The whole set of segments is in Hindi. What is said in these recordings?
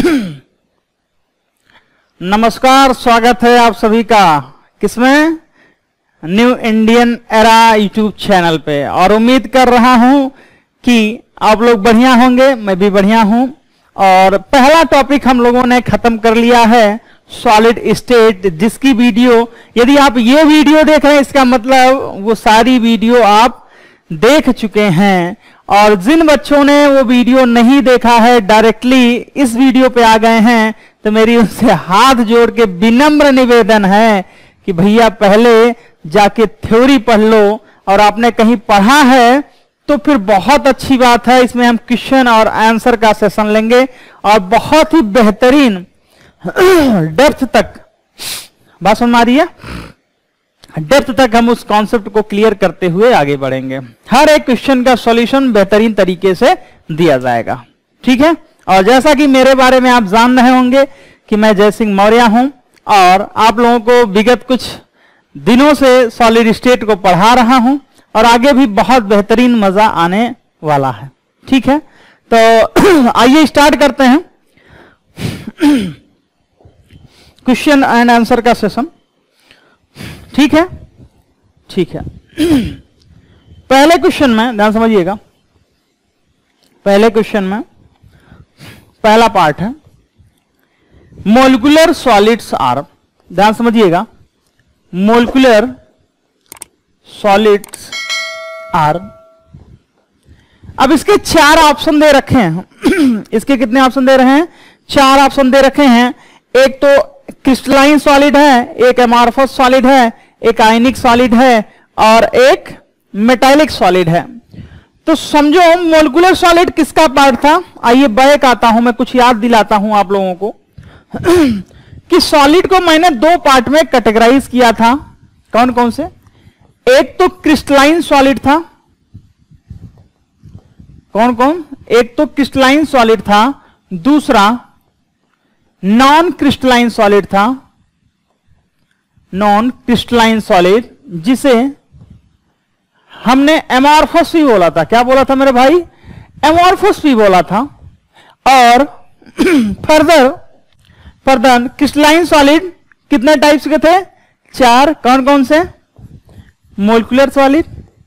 नमस्कार, स्वागत है आप सभी का किसमें, new Indian era YouTube channel पे। और उम्मीद कर रहा हूं कि आप लोग बढ़िया होंगे, मैं भी बढ़िया हूं। और पहला टॉपिक हम लोगों ने खत्म कर लिया है, सॉलिड स्टेट, जिसकी वीडियो, यदि आप ये वीडियो देख रहे हैं इसका मतलब वो सारी वीडियो आप देख चुके हैं। और जिन बच्चों ने वो वीडियो नहीं देखा है, डायरेक्टली इस वीडियो पे आ गए हैं, तो मेरी उनसे हाथ जोड़ के विनम्र निवेदन है कि भैया पहले जाके थ्योरी पढ़ लो। और आपने कहीं पढ़ा है तो फिर बहुत अच्छी बात है, इसमें हम क्वेश्चन और आंसर का सेशन लेंगे और बहुत ही बेहतरीन डेप्थ तक, बात समझ में आ रही है, डेप्थ तक हम उस कॉन्सेप्ट को क्लियर करते हुए आगे बढ़ेंगे। हर एक क्वेश्चन का सॉल्यूशन बेहतरीन तरीके से दिया जाएगा, ठीक है। और जैसा कि मेरे बारे में आप जान रहे होंगे कि मैं जय सिंह मौर्य हूं और आप लोगों को विगत कुछ दिनों से सॉलिड स्टेट को पढ़ा रहा हूं और आगे भी बहुत बेहतरीन मजा आने वाला है, ठीक है। तो आइए स्टार्ट करते हैं क्वेश्चन एंड आंसर का सेशन, ठीक है, ठीक है। पहले क्वेश्चन में ध्यान समझिएगा, पहले क्वेश्चन में पहला पार्ट है मोलिकुलर सॉलिड्स आर, ध्यान समझिएगा, मोलिकुलर सॉलिड्स आर। अब इसके चार ऑप्शन दे रखे हैं इसके कितने ऑप्शन दे रहे हैं, चार ऑप्शन दे रखे हैं। एक तो क्रिस्टलाइन सॉलिड है, एक एमॉर्फस सॉलिड है, एक आयनिक सॉलिड है और एक मेटालिक सॉलिड है। तो समझो मोलिकुलर सॉलिड किसका पार्ट था। आइए बैक आता हूं, मैं कुछ याद दिलाता हूं आप लोगों को कि सॉलिड को मैंने दो पार्ट में कैटेगराइज किया था। कौन कौन से, एक तो क्रिस्टलाइन सॉलिड था, कौन कौन, एक तो क्रिस्टलाइन सॉलिड था, दूसरा नॉन क्रिस्टलाइन सॉलिड था, नॉन क्रिस्टलाइन सॉलिड, जिसे हमने एमॉर्फस भी बोला था। क्या बोला था मेरे भाई, एमॉर्फस भी बोला था। और फर्दर क्रिस्टलाइन सॉलिड कितने टाइप्स के थे, चार। कौन कौन से, मोलिकुलर सॉलिड,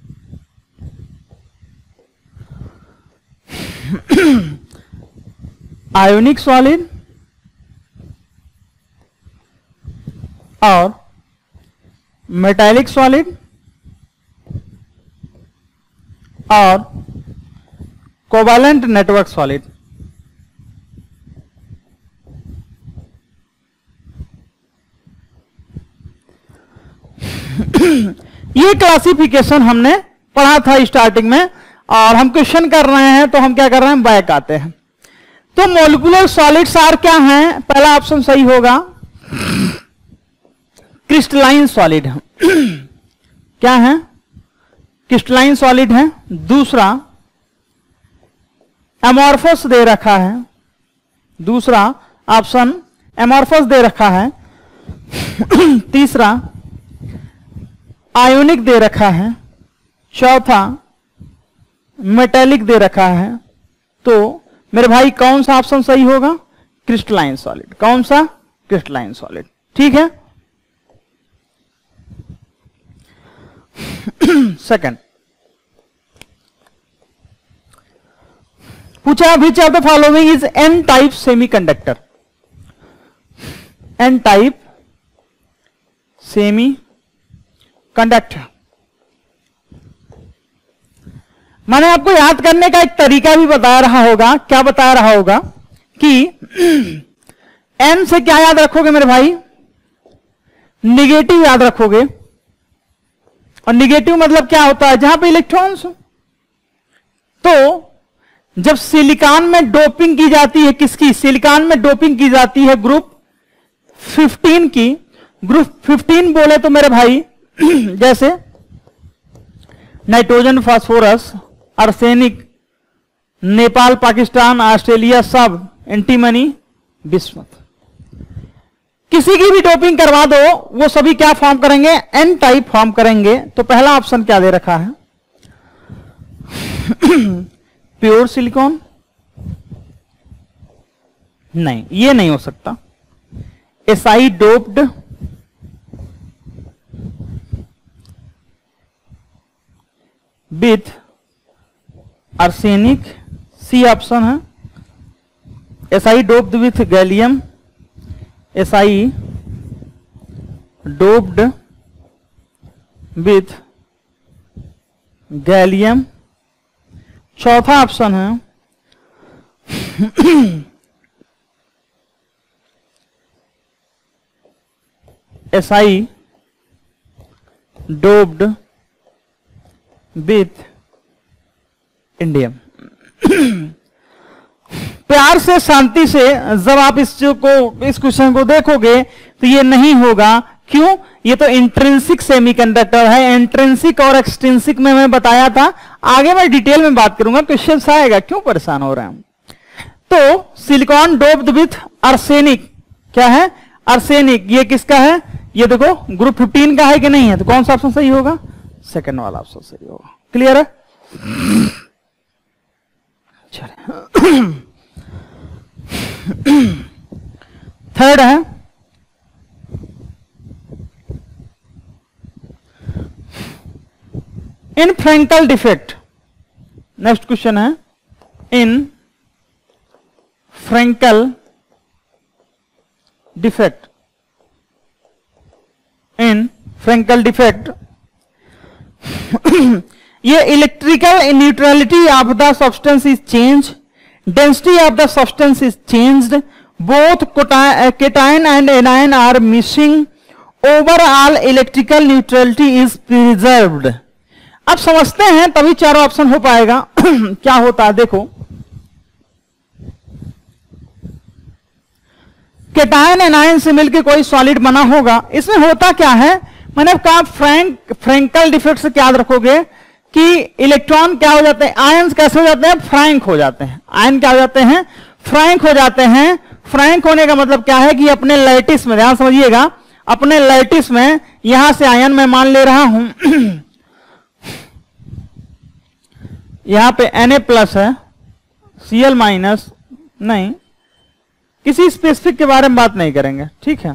आयोनिक सॉलिड और मेटालिक सॉलिड और कोवैलेंट नेटवर्क सॉलिड। ये क्लासिफिकेशन हमने पढ़ा था स्टार्टिंग में और हम क्वेश्चन कर रहे हैं तो हम क्या कर रहे हैं, बैक आते हैं। तो मोलिकुलर सॉलिड्स आर क्या हैं, पहला ऑप्शन सही होगा, क्रिस्टलाइन सॉलिड है क्या है, क्रिस्टलाइन सॉलिड है। दूसरा एमॉर्फस दे रखा है, दूसरा ऑप्शन एमॉर्फस दे रखा है। तीसरा आयोनिक दे रखा है, चौथा मेटालिक दे रखा है। तो मेरे भाई कौन सा ऑप्शन सही होगा, क्रिस्टलाइन सॉलिड। कौन सा, क्रिस्टलाइन सॉलिड, ठीक है। सेकंड पूछा, which of the following is N type semiconductor, N type semi conductor. मैंने आपको याद करने का एक तरीका भी बता रहा होगा, क्या बता रहा होगा कि एन से क्या याद रखोगे मेरे भाई, निगेटिव याद रखोगे। और निगेटिव मतलब क्या होता है, जहां पे इलेक्ट्रॉन्स। तो जब सिलिकॉन में डोपिंग की जाती है, किसकी, सिलिकॉन में डोपिंग की जाती है ग्रुप 15 की। ग्रुप 15 बोले तो मेरे भाई जैसे nitrogen, phosphorus, arsenic, Nepal, Pakistan, Australia, सब, एंटीमनी, बिस्मथ, किसी की भी डोपिंग करवा दो वो सभी क्या फॉर्म करेंगे, एन टाइप फॉर्म करेंगे। तो पहला ऑप्शन क्या दे रखा है, प्योर सिलिकॉन, नहीं, ये नहीं हो सकता। SI doped with arsenic, C option है। SI doped with gallium, SI doped with gallium, चौथा ऑप्शन है SI डोप्ड विथ इंडियम। प्यार से, शांति से जब आप इस क्वेश्चन को देखोगे तो ये नहीं होगा। क्यों? ये तो इंट्रिंसिक सेमीकंडक्टर है। इंट्रिंसिक और एक्सट्रिंसिक में मैं बताया था, आगे मैं डिटेल में बात करूंगा, क्वेश्चन आएगा, क्यों परेशान हो रहे हैं। तो सिलिकॉन डोप्ड विथ आर्सेनिक, क्या है? आर्सेनिक। ये किसका है? ये देखो ग्रुप 15 का है कि नहीं है? तो कौन सा ऑप्शन सही होगा? सेकंड वाला ऑप्शन सही होगा। क्लियर है? थर्ड है in Frenkel defect. Next question है in Frenkel defect. In Frenkel defect ये electrical neutrality of the substance is change, density of the substance is changed, both cation and anion are missing, overall electrical neutrality is preserved. अब समझते हैं तभी चारों ऑप्शन हो पाएगा। क्या होता है देखो, केटायन एनायन से मिलकर कोई सॉलिड बना होगा। इसमें होता क्या है, मैंने कहा फ्रैंकल डिफेक्ट से क्या याद रखोगे कि इलेक्ट्रॉन क्या हो जाते हैं, आयंस कैसे हो जाते हैं? फ्रैंक हो जाते हैं। आयन क्या हो जाते हैं? फ्रैंक हो जाते हैं। फ्रैंक होने का मतलब क्या है कि अपने लैटिस में, ध्यान समझिएगा, अपने लैटिस में यहां से आयन मैं मान ले रहा हूं यहां पे Na+ है, Cl- नहीं, किसी स्पेसिफिक के बारे में बात नहीं करेंगे, ठीक है?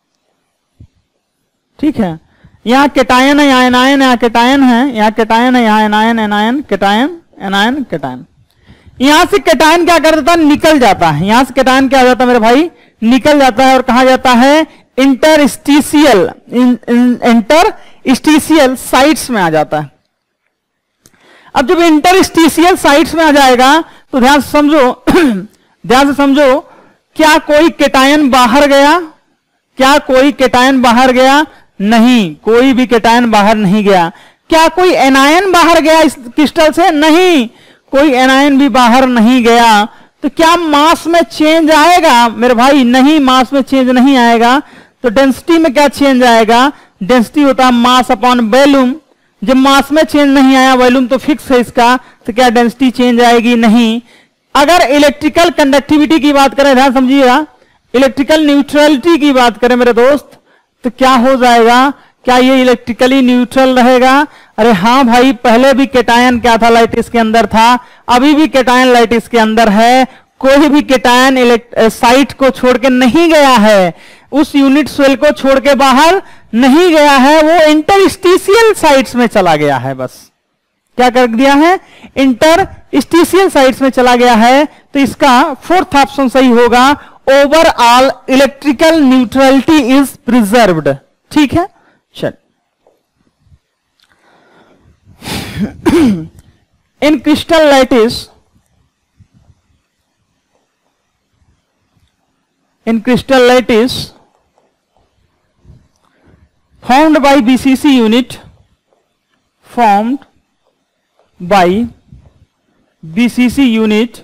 ठीक है। यहां केटायन है, यहां एनायन है, यहां केटायन है, यहां केटायन है, यहां anion, anion, cation, anion, cation. यहां से केटायन क्या कर देता है? निकल जाता है। यहां से केटायन क्या हो जाता है मेरे भाई? निकल जाता है और कहा जाता है इंटरस्टिशियल, इंटरस्टिशियल साइट्स में आ जाता है। अब जब इंटरस्टिशियल साइट्स में आ जाएगा तो ध्यान से समझो, ध्यान से समझो, क्या कोई केटायन बाहर गया? क्या कोई केटायन बाहर गया? नहीं, कोई भी केटायन बाहर नहीं गया। क्या कोई एनायन बाहर गया इस क्रिस्टल से? नहीं, कोई एनायन भी बाहर नहीं गया। तो क्या मास में चेंज आएगा मेरे भाई? नहीं, मास में चेंज नहीं आएगा। तो डेंसिटी में क्या चेंज आएगा? डेंसिटी होता है मास अपॉन वॉल्यूम। जब मास में चेंज नहीं आया, वॉल्यूम तो फिक्स है इसका, तो क्या डेंसिटी चेंज आएगी? नहीं। अगर इलेक्ट्रिकल कंडक्टिविटी की बात करें, ध्यान समझिएगा, इलेक्ट्रिकल न्यूट्रलिटी की बात करें मेरे दोस्त, तो क्या हो जाएगा? क्या ये इलेक्ट्रिकली न्यूट्रल रहेगा? अरे हाँ भाई, पहले भी केटायन क्या था? लैटिस के अंदर था, अभी भी केटायन लैटिस के अंदर है। कोई भी केटायन साइट को छोड़ के नहीं गया है, उस यूनिट सेल को छोड़ के बाहर नहीं गया है, वो इंटरस्टिशियल साइट्स में चला गया है। बस क्या कर दिया है? इंटरस्टिशियल साइट्स में चला गया है। तो इसका फोर्थ ऑप्शन सही होगा, overall electrical neutrality is preserved. ठीक है, चल। In crystal lattice, in crystal lattice formed by BCC unit, formed by BCC unit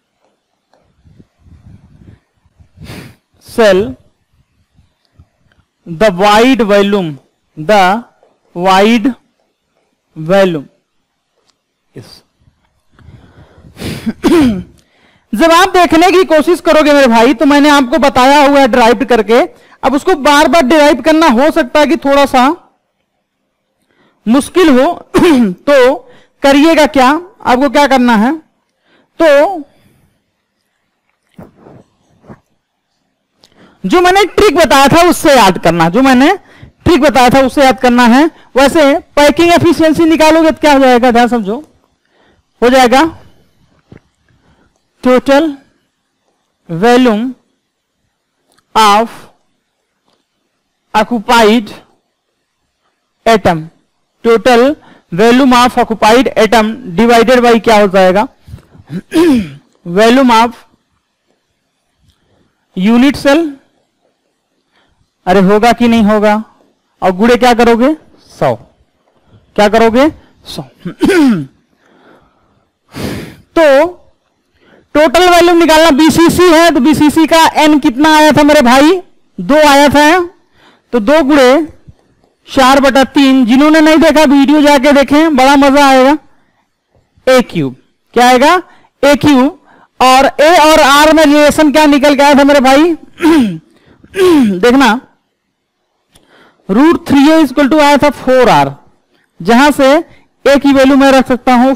cell, the wide volume, the wide volume is जब आप देखने की कोशिश करोगे मेरे भाई, तो मैंने आपको बताया हुआ है डिराइव करके, अब उसको बार बार डिराइव करना हो सकता है कि थोड़ा सा मुश्किल हो तो करिएगा क्या, आपको क्या करना है, तो जो मैंने ट्रिक बताया था उससे याद करना, जो मैंने ट्रिक बताया था उससे याद करना है। वैसे पैकिंग एफिशिएंसी निकालोगे तो क्या हो जाएगा, ध्यान समझो, हो जाएगा total volume of occupied atom, total volume of occupied atom divided by क्या हो जाएगा, वॉल्यूम ऑफ यूनिट सेल। अरे होगा कि नहीं होगा, और गुणे क्या करोगे 100, क्या करोगे 100। तो टोटल वॉल्यूम निकालना, बीसीसी है तो बीसीसी का एन कितना आया था मेरे भाई, 2 आया था, तो 2 गुणे 4/3। जिन्होंने नहीं देखा वीडियो जाके देखें, बड़ा मजा आएगा। ए क्यूब क्या आएगा, ए क्यूब। और ए और आर में रिलेशन क्या निकल के आया था मेरे भाई, देखना √3a इक्वल आया था 4r, जहां से ए की वैल्यू मैं रख सकता हूं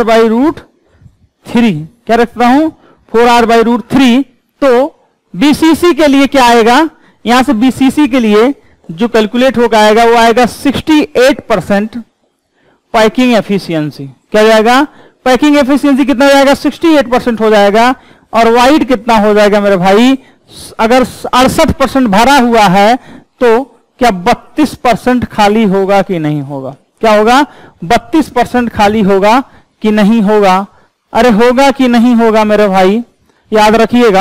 4r/√3, क्या रख सकता हूं 4r/√3। तो बीसीसी के लिए क्या आएगा, यहां से बीसीसी के लिए जो कैलकुलेट होकर आएगा वो आएगा 68% पैकिंग एफिशिएंसी। क्या जाएगा, पैकिंग एफिशिएंसी कितना जाएगा, 68% हो जाएगा। और वाइड कितना हो जाएगा मेरे भाई, अगर 68% भरा हुआ है तो क्या 32% खाली होगा कि नहीं होगा, क्या होगा 32% खाली होगा कि नहीं होगा। अरे होगा कि नहीं होगा मेरे भाई, याद रखिएगा।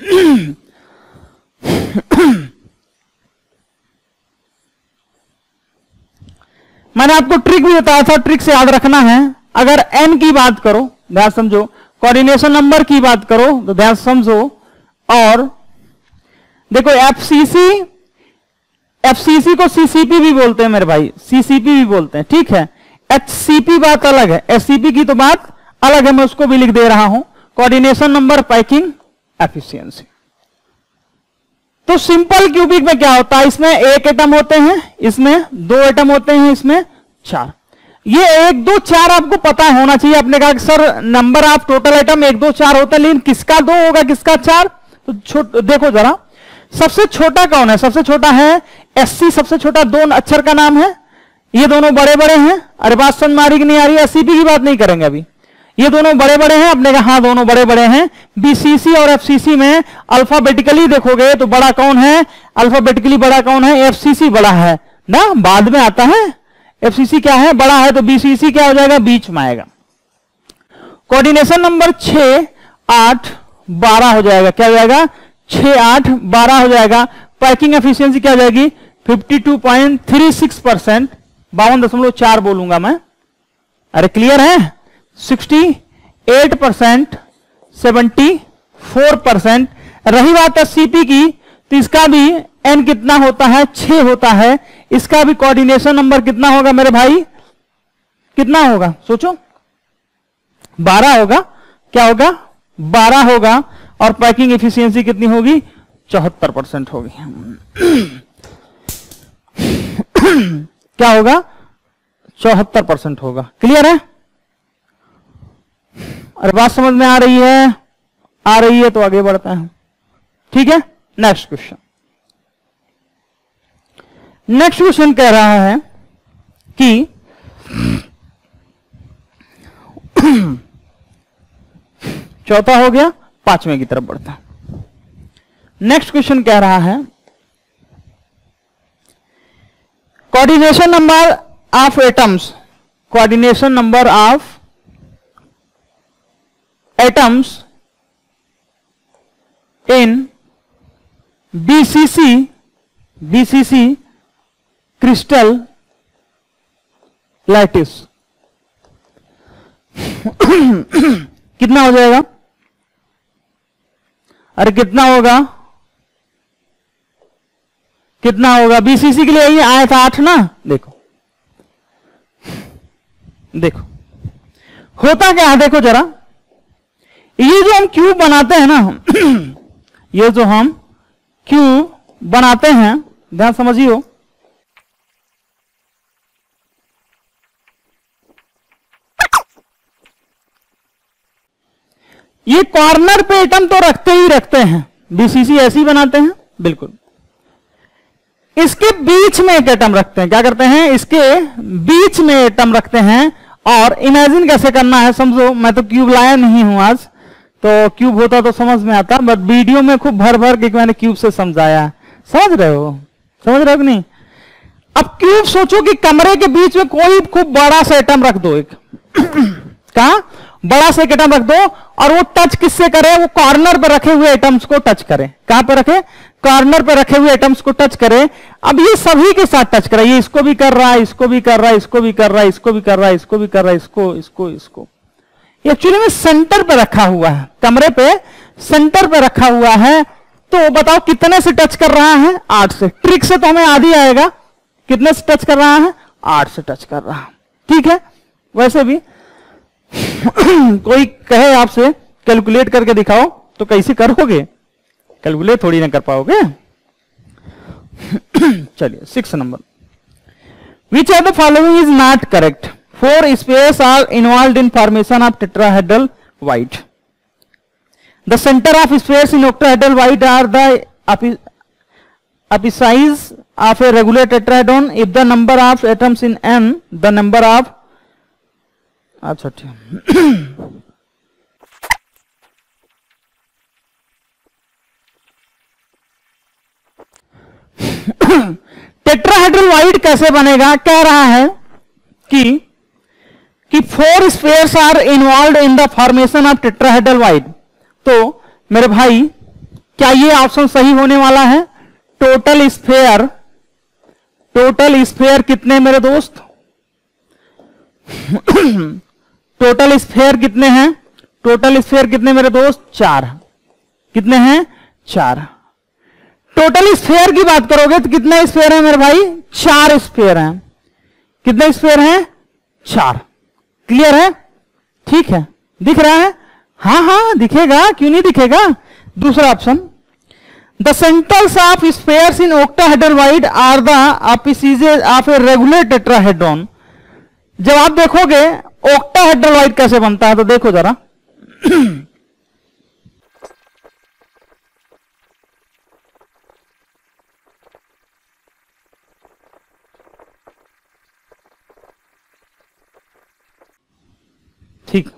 मैंने आपको ट्रिक भी बताया था, ट्रिक से याद रखना है। अगर एन की बात करो, ध्यान समझो, कोऑर्डिनेशन नंबर की बात करो तो ध्यान समझो। और देखो एफसीसी को सीसीपी भी बोलते हैं मेरे भाई, सीसीपी भी बोलते हैं, ठीक है। एचसीपी बात अलग है, एचसीपी की तो बात अलग है, मैं उसको भी लिख दे रहा हूं, कोऑर्डिनेशन नंबर पैकिंग एफिशिएंसी। तो सिंपल क्यूबिक में क्या होता है, इसमें 1 एटम होते हैं, इसमें 2 एटम होते हैं, इसमें 4। ये 1 2 4 आपको पता होना चाहिए। आपने कहा कि sir number of total atom 1 2 4 होता है, लेकिन किसका 2 होगा किसका 4, तो देखो जरा, सबसे छोटा कौन है, सबसे छोटा है एससी, सबसे छोटा 2 अक्षर का नाम है। ये दोनों बड़े बड़े हैं। अरे बात समझ में आ रही कि नहीं आ रही, एससीपी की बात नहीं करेंगे अभी, ये दोनों बड़े बड़े हैं। अपने कहा हाँ दोनों बड़े बड़े हैं। बीसीसी और एफसीसी में अल्फाबेटिकली देखोगे तो बड़ा कौन है, अल्फाबेटिकली बड़ा कौन है, एफसीसी बड़ा है ना, बाद में आता है। एफसीसी क्या है, बड़ा है, तो बीसीसी क्या हो जाएगा, बीच में आएगा। कोऑर्डिनेशन नंबर 6 8 12 हो जाएगा, क्या हो जाएगा 6 8 12 हो जाएगा। पैकिंग एफिशिएंसी क्या हो जाएगी 52.36%, 52.4 बोलूंगा मैं। अरे क्लियर है, 68%, 74%। रही बात है सीपी की, तो इसका भी एन कितना होता है, 6 होता है। इसका भी कोऑर्डिनेशन नंबर कितना होगा मेरे भाई, कितना होगा सोचो, 12 होगा। क्या होगा 12 होगा। और पैकिंग एफिशिएंसी कितनी होगी, 74% होगी। क्या होगा 74% होगा। क्लियर है, अरे बात समझ में आ रही है, आ रही है तो आगे बढ़ते हैं, ठीक है। नेक्स्ट क्वेश्चन, नेक्स्ट क्वेश्चन कह रहा है कि चौथा हो गया, 5वें की तरफ बढ़ता है। नेक्स्ट क्वेश्चन कह रहा है coordination number of atoms, coordination number of atoms in BCC crystal lattice कितना हो जाएगा, अरे कितना होगा, कितना होगा। बीसीसी के लिए ये आया था 8 ना, देखो देखो होता क्या है, देखो जरा, ये जो हम क्यूब बनाते हैं ना ये जो हम क्यूब बनाते हैं, ध्यान समझियो, ये कॉर्नर पे एटम तो रखते ही रखते हैं, बीसीसी ऐसे ही बनाते हैं। बिल्कुल। इसके बीच में एक एटम रखते हैं, क्या करते हैं, इसके बीच में एटम रखते हैं। और इमेजिन कैसे करना है समझो, मैं तो क्यूब लाया नहीं हूं आज, तो क्यूब होता तो समझ में आता, बट वीडियो में खूब भर भर के मैंने क्यूब से समझाया। समझ रहे हो कि नहीं? अब क्यूब सोचो कि कमरे के बीच में कोई खूब बड़ा सा एटम रख दो, एक कहा बड़ा सा एटम रख दो, और वो टच किससे करे, वो कॉर्नर पर रखे हुए एटम्स को टच करे। कहां पर रखे, कॉर्नर पर रखे हुए एटम्स को टच करे। अब ये सभी के साथ टच करे, ये इसको भी कर रहा है, इसको भी कर रहा है, इसको भी कर रहा है, इसको भी कर रहा है, इसको भी कर रहा है, इसको एक्चुअली में सेंटर पे रखा हुआ है, कमरे पे सेंटर पे रखा हुआ है। तो बताओ कितने से टच कर रहा है, 8 से। ट्रिक से तो हमें आधी आएगा, कितने से टच कर रहा है, 8 से टच कर रहा है। ठीक है, वैसे भी कोई कहे आपसे कैलकुलेट करके दिखाओ तो कैसे करोगे, कैलकुलेट थोड़ी ना कर पाओगे। चलिए 6 number, which of the following is not correct, 4 spheres are involve in formation of tetrahedral void. The centre of spheres in octahedral void are the apices of a regular tetrahedron if the number of atoms in n the number of अच्छा टेट्राहेड्रल वाइड कैसे बनेगा, कह रहा है कि 4 spheres are involve in the formation of tetrahedral void. तो मेरे भाई क्या ये ऑप्शन सही होने वाला है? टोटल स्फेयर कितने मेरे दोस्त, टोटल स्फेयर कितने हैं, टोटल स्फेयर कितने मेरे दोस्त, 4। कितने हैं, 4। टोटल स्फेयर की बात करोगे तो कितने स्फेयर हैं मेरे भाई, 4 स्फेयर हैं। कितने स्फेयर हैं, 4। क्लियर है? ठीक है, दिख रहा है? हाँ दिखेगा, क्यों नहीं दिखेगा। दूसरा option, the centres of spheres in octahedral void are the apices of a regular tetrahedron. जब आप देखोगे ऑक्टाहेड्रल वाइड कैसे बनता है तो देखो जरा। ठीक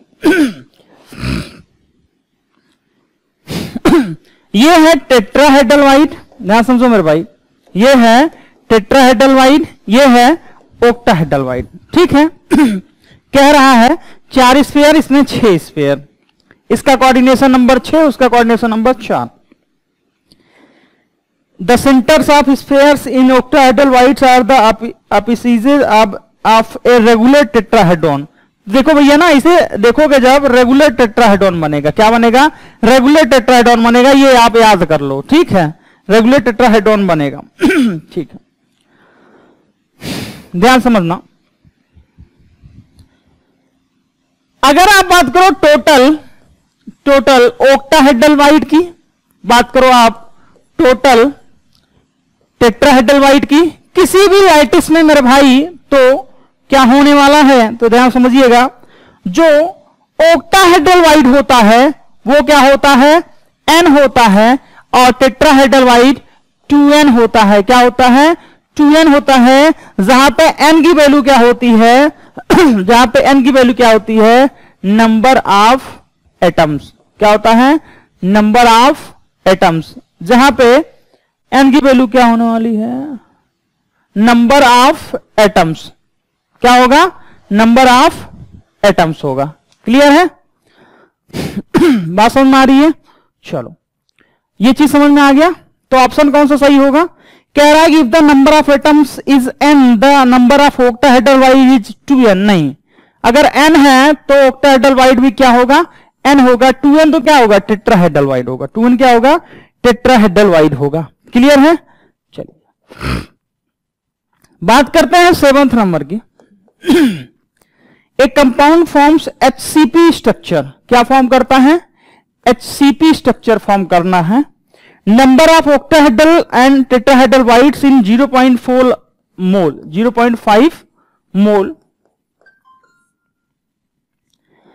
ये है टेट्राहेड्रल वाइड, ध्यान समझो मेरे भाई, ये है टेट्राहेड्रल वाइड, ये है ऑक्टाहेड्रल वाइड। ठीक है। कह रहा है 4 स्फीयर, इसमें 6 स्फीयर, इसका कोऑर्डिनेशन नंबर 6, उसका coordination number 4। The centres of spheres in octahedral voids are the apices of a regular tetrahedron. देखो भैया ना, इसे देखोगे जब रेगुलर टेट्राहेड्रॉन बनेगा, क्या बनेगा, रेगुलर टेट्राहेड्रॉन बनेगा, ये आप याद कर लो। ठीक है, रेगुलर टेट्राहेड्रॉन बनेगा। ठीक है, ध्यान समझना। अगर आप बात करो टोटल ऑक्टाहेड्रल वाइड की, बात करो आप टोटल टेट्राहेड्रल वाइड की, किसी भी लैटिस में मेरे भाई, तो क्या होने वाला है, तो ध्यान समझिएगा, जो ऑक्टाहेड्रल वाइड होता है वो क्या होता है, n होता है, और टेट्राहेड्रल वाइड 2n होता है। क्या होता है, 2n होता है। जहां पे n की वैल्यू क्या होती है, जहां पे n की वैल्यू क्या होती है, नंबर ऑफ एटम्स। क्या होता है, नंबर ऑफ एटम्स। जहां पे n की वैल्यू क्या होने वाली है, नंबर ऑफ एटम्स। क्या होगा, नंबर ऑफ एटम्स होगा। क्लियर है? बात समझ में आ रही है? चलो, ये चीज समझ में आ गया। तो ऑप्शन कौन सा सही होगा, कह रहा है कि if the number of atoms is n, the number of octahedral void is 2n। नहीं, अगर n है तो ऑक्टाहेड्रल वाइड भी क्या होगा, n होगा। 2n तो क्या होगा, टेट्राहेड्रल वाइड होगा। 2n क्या होगा, टेट्राहेड्रल वाइड होगा। क्लियर है? चलिए बात करते हैं 7th नंबर की। एक कंपाउंड फॉर्म्स HCP स्ट्रक्चर। क्या फॉर्म करता है, HCP स्ट्रक्चर फॉर्म करना है। Number of octahedral and tetrahedral voids in 0.4 mole, 0.5 mole.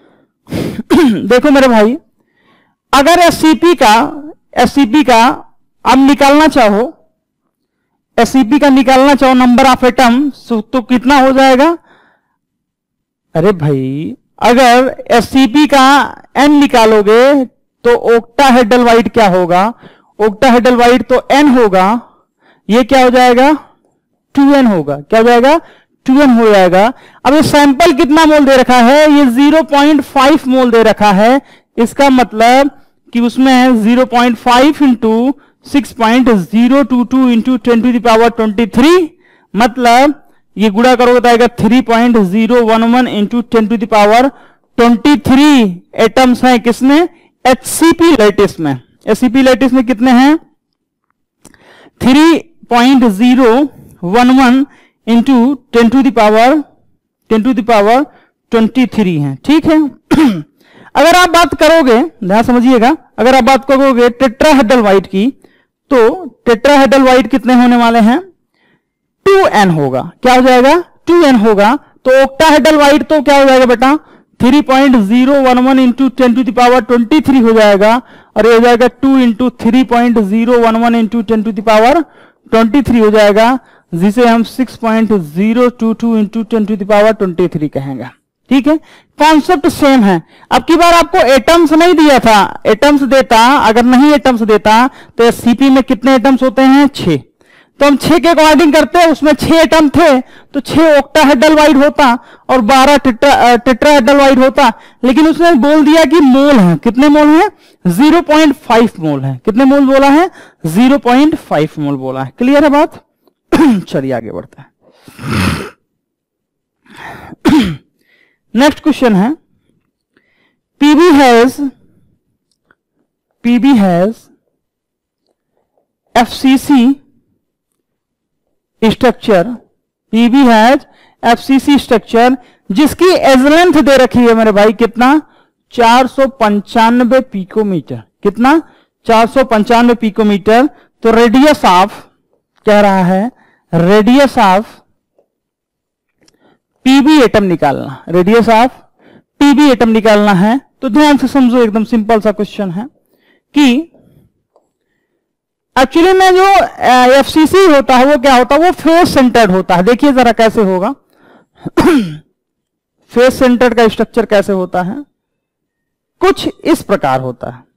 देखो मेरे भाई, अगर SCP का आप निकालना चाहो, एससीपी का निकालना चाहो नंबर ऑफ एटम्स, तो कितना हो जाएगा? अरे भाई अगर एससीपी का एन निकालोगे तो ओक्टाहेड्रल क्या होगा? ओक्टाहेड्रल तो एन होगा, ये क्या हो जाएगा? 2n होगा। क्या हो जाएगा? 2n हो जाएगा। अब ये सैंपल कितना मोल दे रखा है? ये 0.5 मोल दे रखा है। इसका मतलब कि उसमें 0.5 इंटू 6.022 इंटू 10⁻23, मतलब ये गुणा करोगे तो आएगा 3.011 इंटू 10⁻23 एटम्स हैं किसमें? एचसीपी लैटिस में। एचसीपी लैटिस में कितने हैं? 3.011 इंटू 10⁻23 है। ठीक है। अगर आप बात करोगे, ध्यान समझिएगा, अगर आप बात करोगे टेट्राहेड्रल वाइट की, तो टेट्राहेड्रल वाइट कितने होने वाले हैं? 2n होगा। क्या हो जाएगा? 2n होगा। तो ऑक्टाहेड्रल वाइट तो क्या हो जाएगा बेटा? 3.011 इंटू 10⁻23 हो जाएगा, और ये हो जाएगा 2 इंटू 3.011 इंटू 10⁻23 हो जाएगा, जिसे हम 6.022 इंटू 10⁻23 कहेंगे। ठीक है, कॉन्सेप्ट सेम है। अब की बार आपको एटम्स नहीं दिया था, एटम्स देता, अगर नहीं एटम्स देता तो एससीपी में कितने एटम्स होते हैं? 6। तो हम 6 के अकॉर्डिंग करते हैं, उसमें 6 एटम थे तो 6 ऑक्टाहेड्रल वाइट होता और 12 टेट्राहेड्रल वाइट होता, लेकिन उसने बोल दिया कि मोल है। कितने मोल है? 0.5 मोल है। कितने मोल बोला है? 0.5 मोल बोला है। क्लियर है बात? चलिए आगे बढ़ते हैं। नेक्स्ट क्वेश्चन है, PB has FCC structure, PB has FCC structure जिसकी एज लेंथ दे रखी है मेरे भाई, कितना? 495 पिकोमीटर। कितना? 495 पिकोमीटर। तो रेडियस ऑफ, कह रहा है रेडियस ऑफ पीबी एटम निकालना, रेडियस ऑफ पीबी एटम निकालना है। तो ध्यान से समझो, एकदम सिंपल सा क्वेश्चन है कि एक्चुअली में जो एफसीसी होता है वो क्या होता है? वो फेस सेंटर्ड होता है। देखिए जरा कैसे होगा। फेस सेंटर्ड का स्ट्रक्चर कैसे होता है? कुछ इस प्रकार होता है।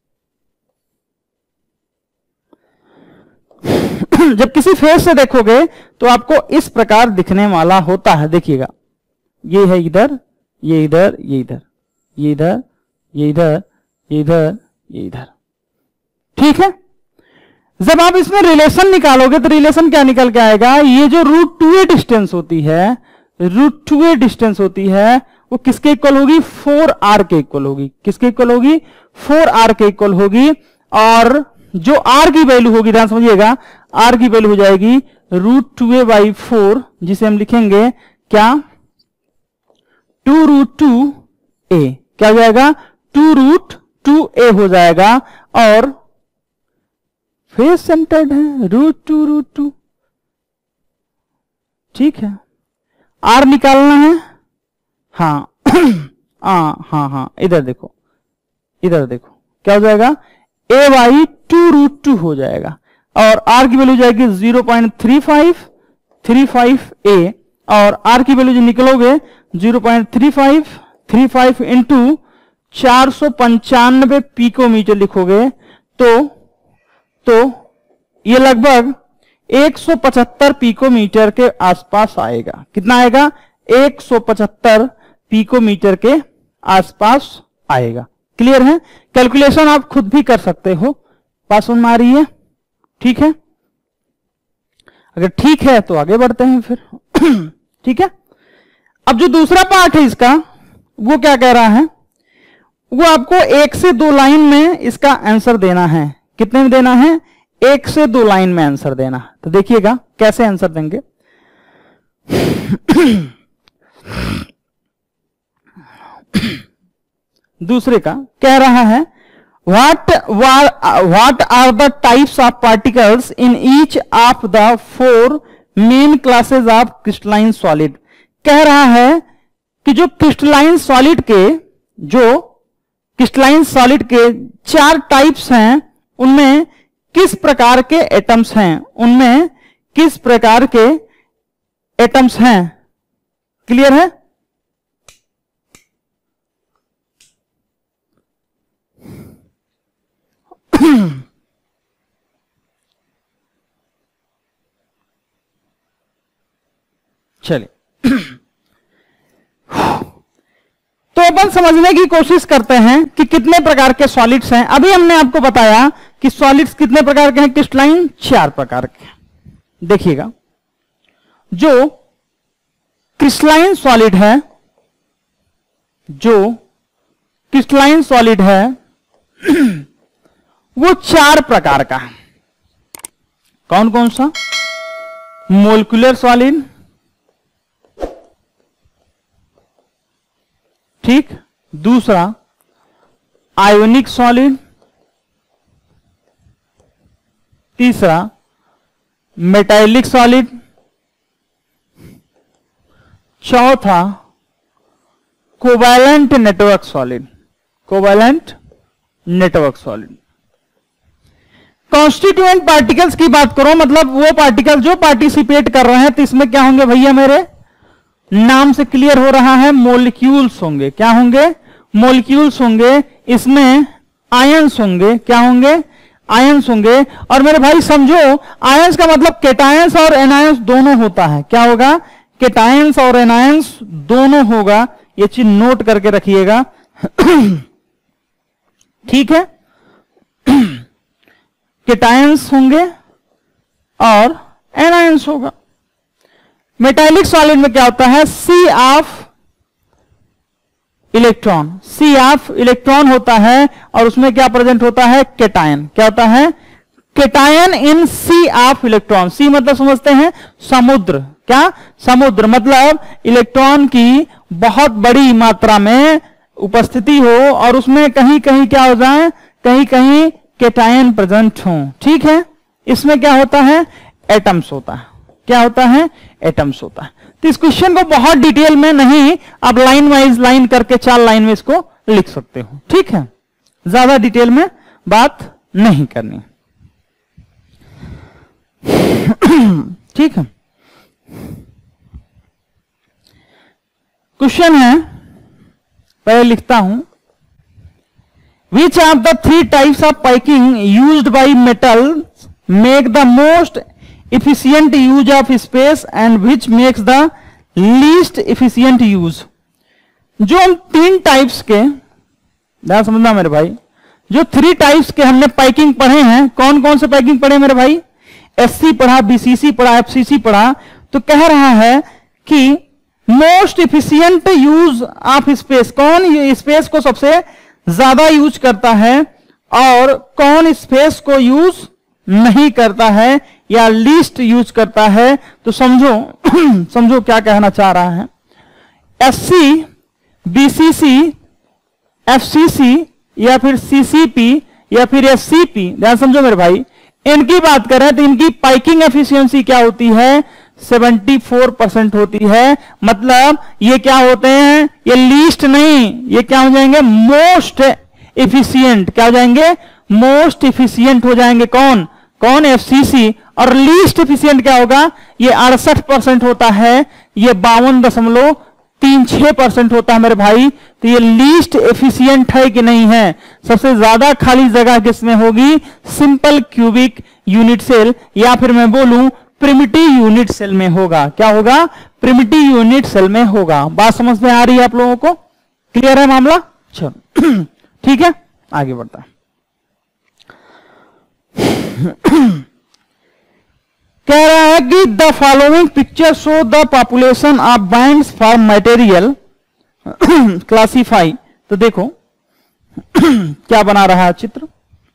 जब किसी फेस से देखोगे तो आपको इस प्रकार दिखने वाला होता है। देखिएगा, ये है इधर, ये इधर, ये इधर, ये इधर, ये इधर, ये इधर, ये इधर। ठीक है। जब आप इसमें रिलेशन निकालोगे तो रिलेशन क्या निकल के आएगा? ये जो √2a डिस्टेंस होती है, √2a डिस्टेंस होती है, वो किसके इक्वल होगी? 4r के इक्वल होगी। किसके इक्वल होगी? 4r के इक्वल होगी। और जो r की वैल्यू होगी, ध्यान समझिएगा, r की वैल्यू हो जाएगी √2a/4, जिसे हम लिखेंगे क्या? 2√2a। क्या हो जाएगा? 2√2a हो जाएगा। और फेस सेंटर्ड है, √2 ठीक है। r निकालना है। हाँ हाँ, इधर देखो, इधर देखो, क्या हो जाएगा? a/2√2 हो जाएगा। और r की वैल्यू जाएगी 0.35a, और r की वैल्यू जो निकलोगे 0.35 इंटू 495 पिकोमीटर लिखोगे तो ये लगभग 175 पिकोमीटर के आसपास आएगा। कितना आएगा? 175 पिकोमीटर के आसपास आएगा। क्लियर है? कैलकुलेशन आप खुद भी कर सकते हो। बात समझ में आ रही है? ठीक है। अगर ठीक है तो आगे बढ़ते हैं फिर। ठीक है। अब जो दूसरा पार्ट है इसका, वो क्या कह रहा है? वो आपको 1 से 2 लाइन में इसका आंसर देना है। कितने में देना है? 1 से 2 लाइन में आंसर देना। तो देखिएगा कैसे आंसर देंगे। दूसरे का कह रहा है, what are the types of particles in each of the 4 main classes of crystalline solid? कह रहा है कि जो क्रिस्टलाइन सॉलिड के 4 टाइप्स हैं, उनमें किस प्रकार के एटम्स हैं, उनमें किस प्रकार के एटम्स हैं। क्लियर है? चलिए तो अपन समझने की कोशिश करते हैं कि कितने प्रकार के सॉलिड्स हैं। अभी हमने आपको बताया कि सॉलिड्स कितने प्रकार के हैं, क्रिस्टलाइन 4 प्रकार के। देखिएगा, जो क्रिस्टलाइन सॉलिड है, जो क्रिस्टलाइन सॉलिड है वो 4 प्रकार का है। कौन कौन सा? मोलिकुलर सॉलिड, ठीक, दूसरा आयोनिक सॉलिड, तीसरा मेटालिक सॉलिड, चौथा covalent network solid, covalent network solid. Constituent particles की बात करो, मतलब वो पार्टिकल जो पार्टिसिपेट कर रहे हैं, तो इसमें क्या होंगे भैया, मेरे नाम से क्लियर हो रहा है, मोलिक्यूल्स होंगे। क्या होंगे? मोलिक्यूल्स होंगे। इसमें आयंस होंगे। क्या होंगे? आयंस होंगे। और मेरे भाई समझो, आयंस का मतलब केटायंस और एनायंस दोनों होता है। क्या होगा? केटायंस और एनायंस दोनों होगा। ये चीज नोट करके रखिएगा। ठीक है, केटायंस होंगे और एनायंस होगा। मेटालिक सॉलिड में क्या होता है? Sea of electron, sea of electron होता है और उसमें क्या प्रेजेंट होता है? केटायन। क्या होता है? Cation in sea of electron. Sea मतलब समझते हैं समुद्र। क्या? समुद्र मतलब इलेक्ट्रॉन की बहुत बड़ी मात्रा में उपस्थिति हो और उसमें कहीं कहीं क्या हो जाए, कहीं कहीं केटायन प्रेजेंट हो। ठीक है, इसमें क्या होता है? एटम्स होता है। क्या होता है? एटम्स होता है। तो इस क्वेश्चन को बहुत डिटेल में नहीं, आप लाइन वाइज लाइन करके 4 लाइन में इसको लिख सकते हो। ठीक है, ज्यादा डिटेल में बात नहीं करनी। ठीक है, क्वेश्चन है, पहले लिखता हूं। Which of the 3 types of piping used by metals make the most efficient use of space and which makes the least efficient use? जो हम 3 टाइप्स के, ध्यान समझना मेरे भाई, जो 3 टाइप्स के हमने पाइपिंग पढ़े हैं, कौन कौन से पाइपिंग पढ़े मेरे भाई? एससी पढ़ा, बीसीसी पढ़ा, एफसीसी पढ़ा। तो कह रहा है कि most efficient use of space, कौन स्पेस को सबसे ज्यादा यूज करता है और कौन स्पेस को यूज नहीं करता है या लीस्ट यूज करता है। तो समझो समझो क्या कहना चाह रहा है। एससी, बीसीसी, एफसीसी या फिर सीसीपी या फिर एससीपी, ध्यान समझो मेरे भाई, इनकी बात करें तो इनकी पाइकिंग एफिशिएंसी क्या होती है? 74% होती है। मतलब ये क्या होते हैं? ये लीस्ट नहीं, ये क्या हो जाएंगे? Most efficient. क्या हो जाएंगे? मोस्ट एफिशिएंट हो जाएंगे। कौन कौन? एफसीसी। और लीस्ट एफिशिएंट क्या होगा? ये 68% होता है, ये 52.36% होता है मेरे भाई। तो ये लीस्ट एफिशिएंट है कि नहीं है? सबसे ज्यादा खाली जगह किसमें होगी? सिंपल क्यूबिक यूनिट सेल या फिर मैं बोलूं प्रिमिटिव यूनिट सेल में होगा। क्या होगा? प्रिमिटिव यूनिट सेल में होगा। बात समझ में आ रही है आप लोगों को? क्लियर है मामला? चलो ठीक है, आगे बढ़ता है। कह रहा है कि the following picture show the population of bands for material classify. तो देखो क्या बना रहा है चित्र।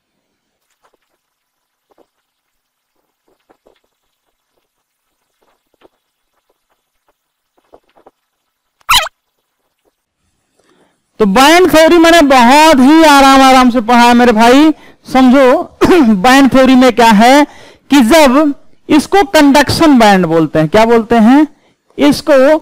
तो बैंड थ्योरी मैंने बहुत ही आराम से पढ़ा है मेरे भाई। समझो बैंड थ्योरी में क्या है कि जब इसको कंडक्शन बैंड बोलते हैं, क्या बोलते हैं? इसको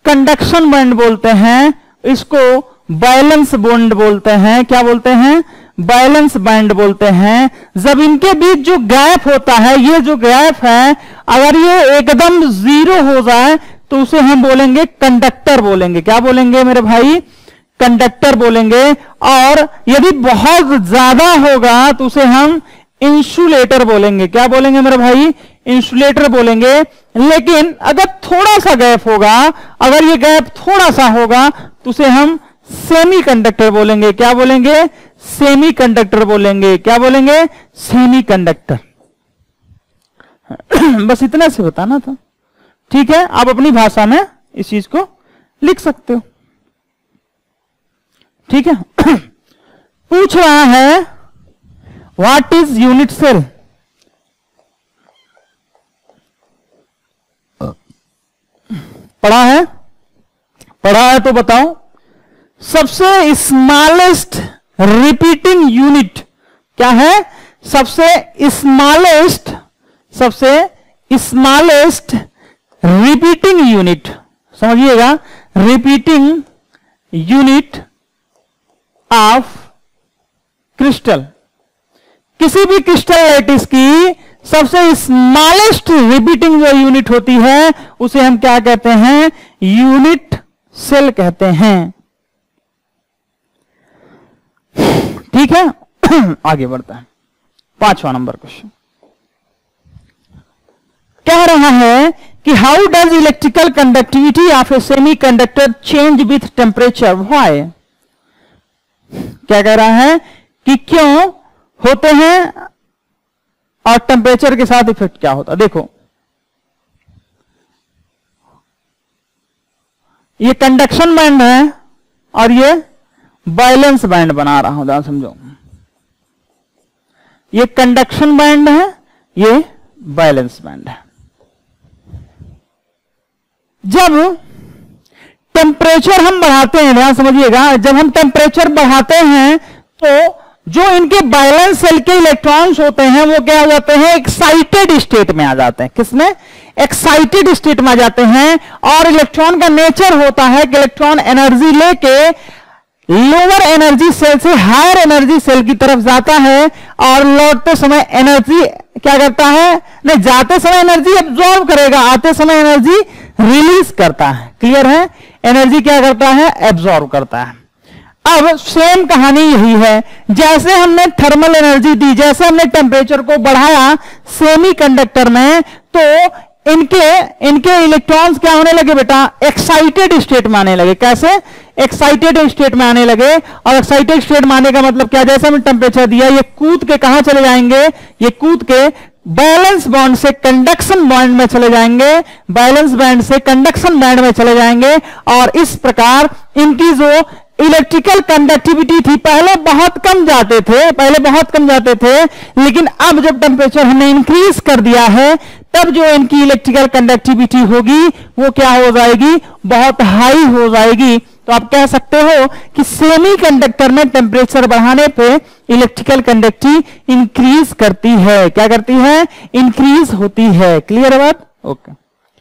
कंडक्शन बैंड बोलते हैं, इसको बैलेंस बॉन्ड बोलते हैं। क्या बोलते हैं? बैलेंस बैंड बोलते हैं। जब इनके बीच जो गैप होता है, ये जो गैप है, अगर ये एकदम जीरो हो जाए तो उसे हम बोलेंगे कंडक्टर बोलेंगे। क्या बोलेंगे मेरे भाई? कंडक्टर बोलेंगे। और यदि बहुत ज्यादा होगा तो उसे हम इंसुलेटर बोलेंगे। क्या बोलेंगे मेरे भाई? इंसुलेटर बोलेंगे। लेकिन अगर थोड़ा सा गैप होगा, अगर ये गैप थोड़ा सा होगा तो उसे हम सेमी कंडक्टर बोलेंगे। क्या बोलेंगे? सेमी कंडक्टर बोलेंगे। क्या बोलेंगे? Semi conductor. बस इतना से बताना था। ठीक है, आप अपनी भाषा में इस चीज को लिख सकते हो। ठीक है। पूछ रहा है व्हाट इज यूनिट सेल? पढ़ा है? पढ़ा है तो बताओ। सबसे स्मॉलेस्ट रिपीटिंग यूनिट क्या है? सबसे स्मॉलेस्ट रिपीटिंग यूनिट, समझिएगा, रिपीटिंग यूनिट ऑफ क्रिस्टल। किसी भी क्रिस्टल लैटिस की सबसे स्मॉलेस्ट रिपीटिंग जो यूनिट होती है उसे हम क्या कहते हैं? यूनिट सेल कहते हैं। ठीक है। आगे बढ़ता है। 5वां नंबर क्वेश्चन कह रहा है कि how does electrical conductivity of a semi conductor change with temperature? Why? क्या कह रहा है कि क्यों होते हैं और टेम्परेचर के साथ इफेक्ट क्या होता? देखो, ये कंडक्शन बैंड है और ये बैलेंस बैंड बना रहा हूं, ध्यान समझो। ये कंडक्शन बैंड है, ये बैलेंस बैंड है। जब टेम्परेचर हम बढ़ाते हैं, ध्यान समझिएगा, जब हम टेम्परेचर बढ़ाते हैं तो जो इनके बैलेंस सेल के इलेक्ट्रॉन्स होते हैं वो क्या हो जाते हैं? एक्साइटेड स्टेट में आ जाते हैं। किसमें? एक्साइटेड स्टेट में आ जाते हैं। और इलेक्ट्रॉन का नेचर होता है कि इलेक्ट्रॉन एनर्जी लेके लोअर एनर्जी सेल से हायर एनर्जी सेल की तरफ जाता है और लौटते समय एनर्जी क्या करता है? नहीं, जाते समय एनर्जी एब्जॉर्ब करेगा, आते समय एनर्जी रिलीज करता है। क्लियर है? एनर्जी क्या करता है? एब्जॉर्ब करता है। अब सेम कहानी यही है। जैसे हमने थर्मल एनर्जी दी, जैसे हमने टेम्परेचर को बढ़ाया सेमी कंडक्टर में, तो इनके इलेक्ट्रॉन्स क्या होने लगे बेटा? एक्साइटेड स्टेट में आने लगे। कैसे? एक्साइटेड स्टेट में आने लगे। और एक्साइटेड स्टेट में आने का मतलब क्या? जैसे हमने टेम्परेचर दिया, ये कूद के कहां चले जाएंगे? ये कूद के बैलेंस बॉन्ड से कंडक्शन बॉन्ड में चले जाएंगे, बैलेंस बैंड से कंडक्शन बैंड में चले जाएंगे। और इस प्रकार इनकी जो इलेक्ट्रिकल कंडक्टिविटी थी, पहले बहुत कम जाते थे, लेकिन अब जब टेम्परेचर हमने इंक्रीज कर दिया है तब जो इनकी इलेक्ट्रिकल कंडक्टिविटी होगी वो क्या हो जाएगी? बहुत हाई हो जाएगी। तो आप कह सकते हो कि सेमी कंडक्टर में टेम्परेचर बढ़ाने पे इलेक्ट्रिकल कंडक्टिविटी इंक्रीज करती है। क्या करती है? इंक्रीज होती है। क्लियर है बात? ओके।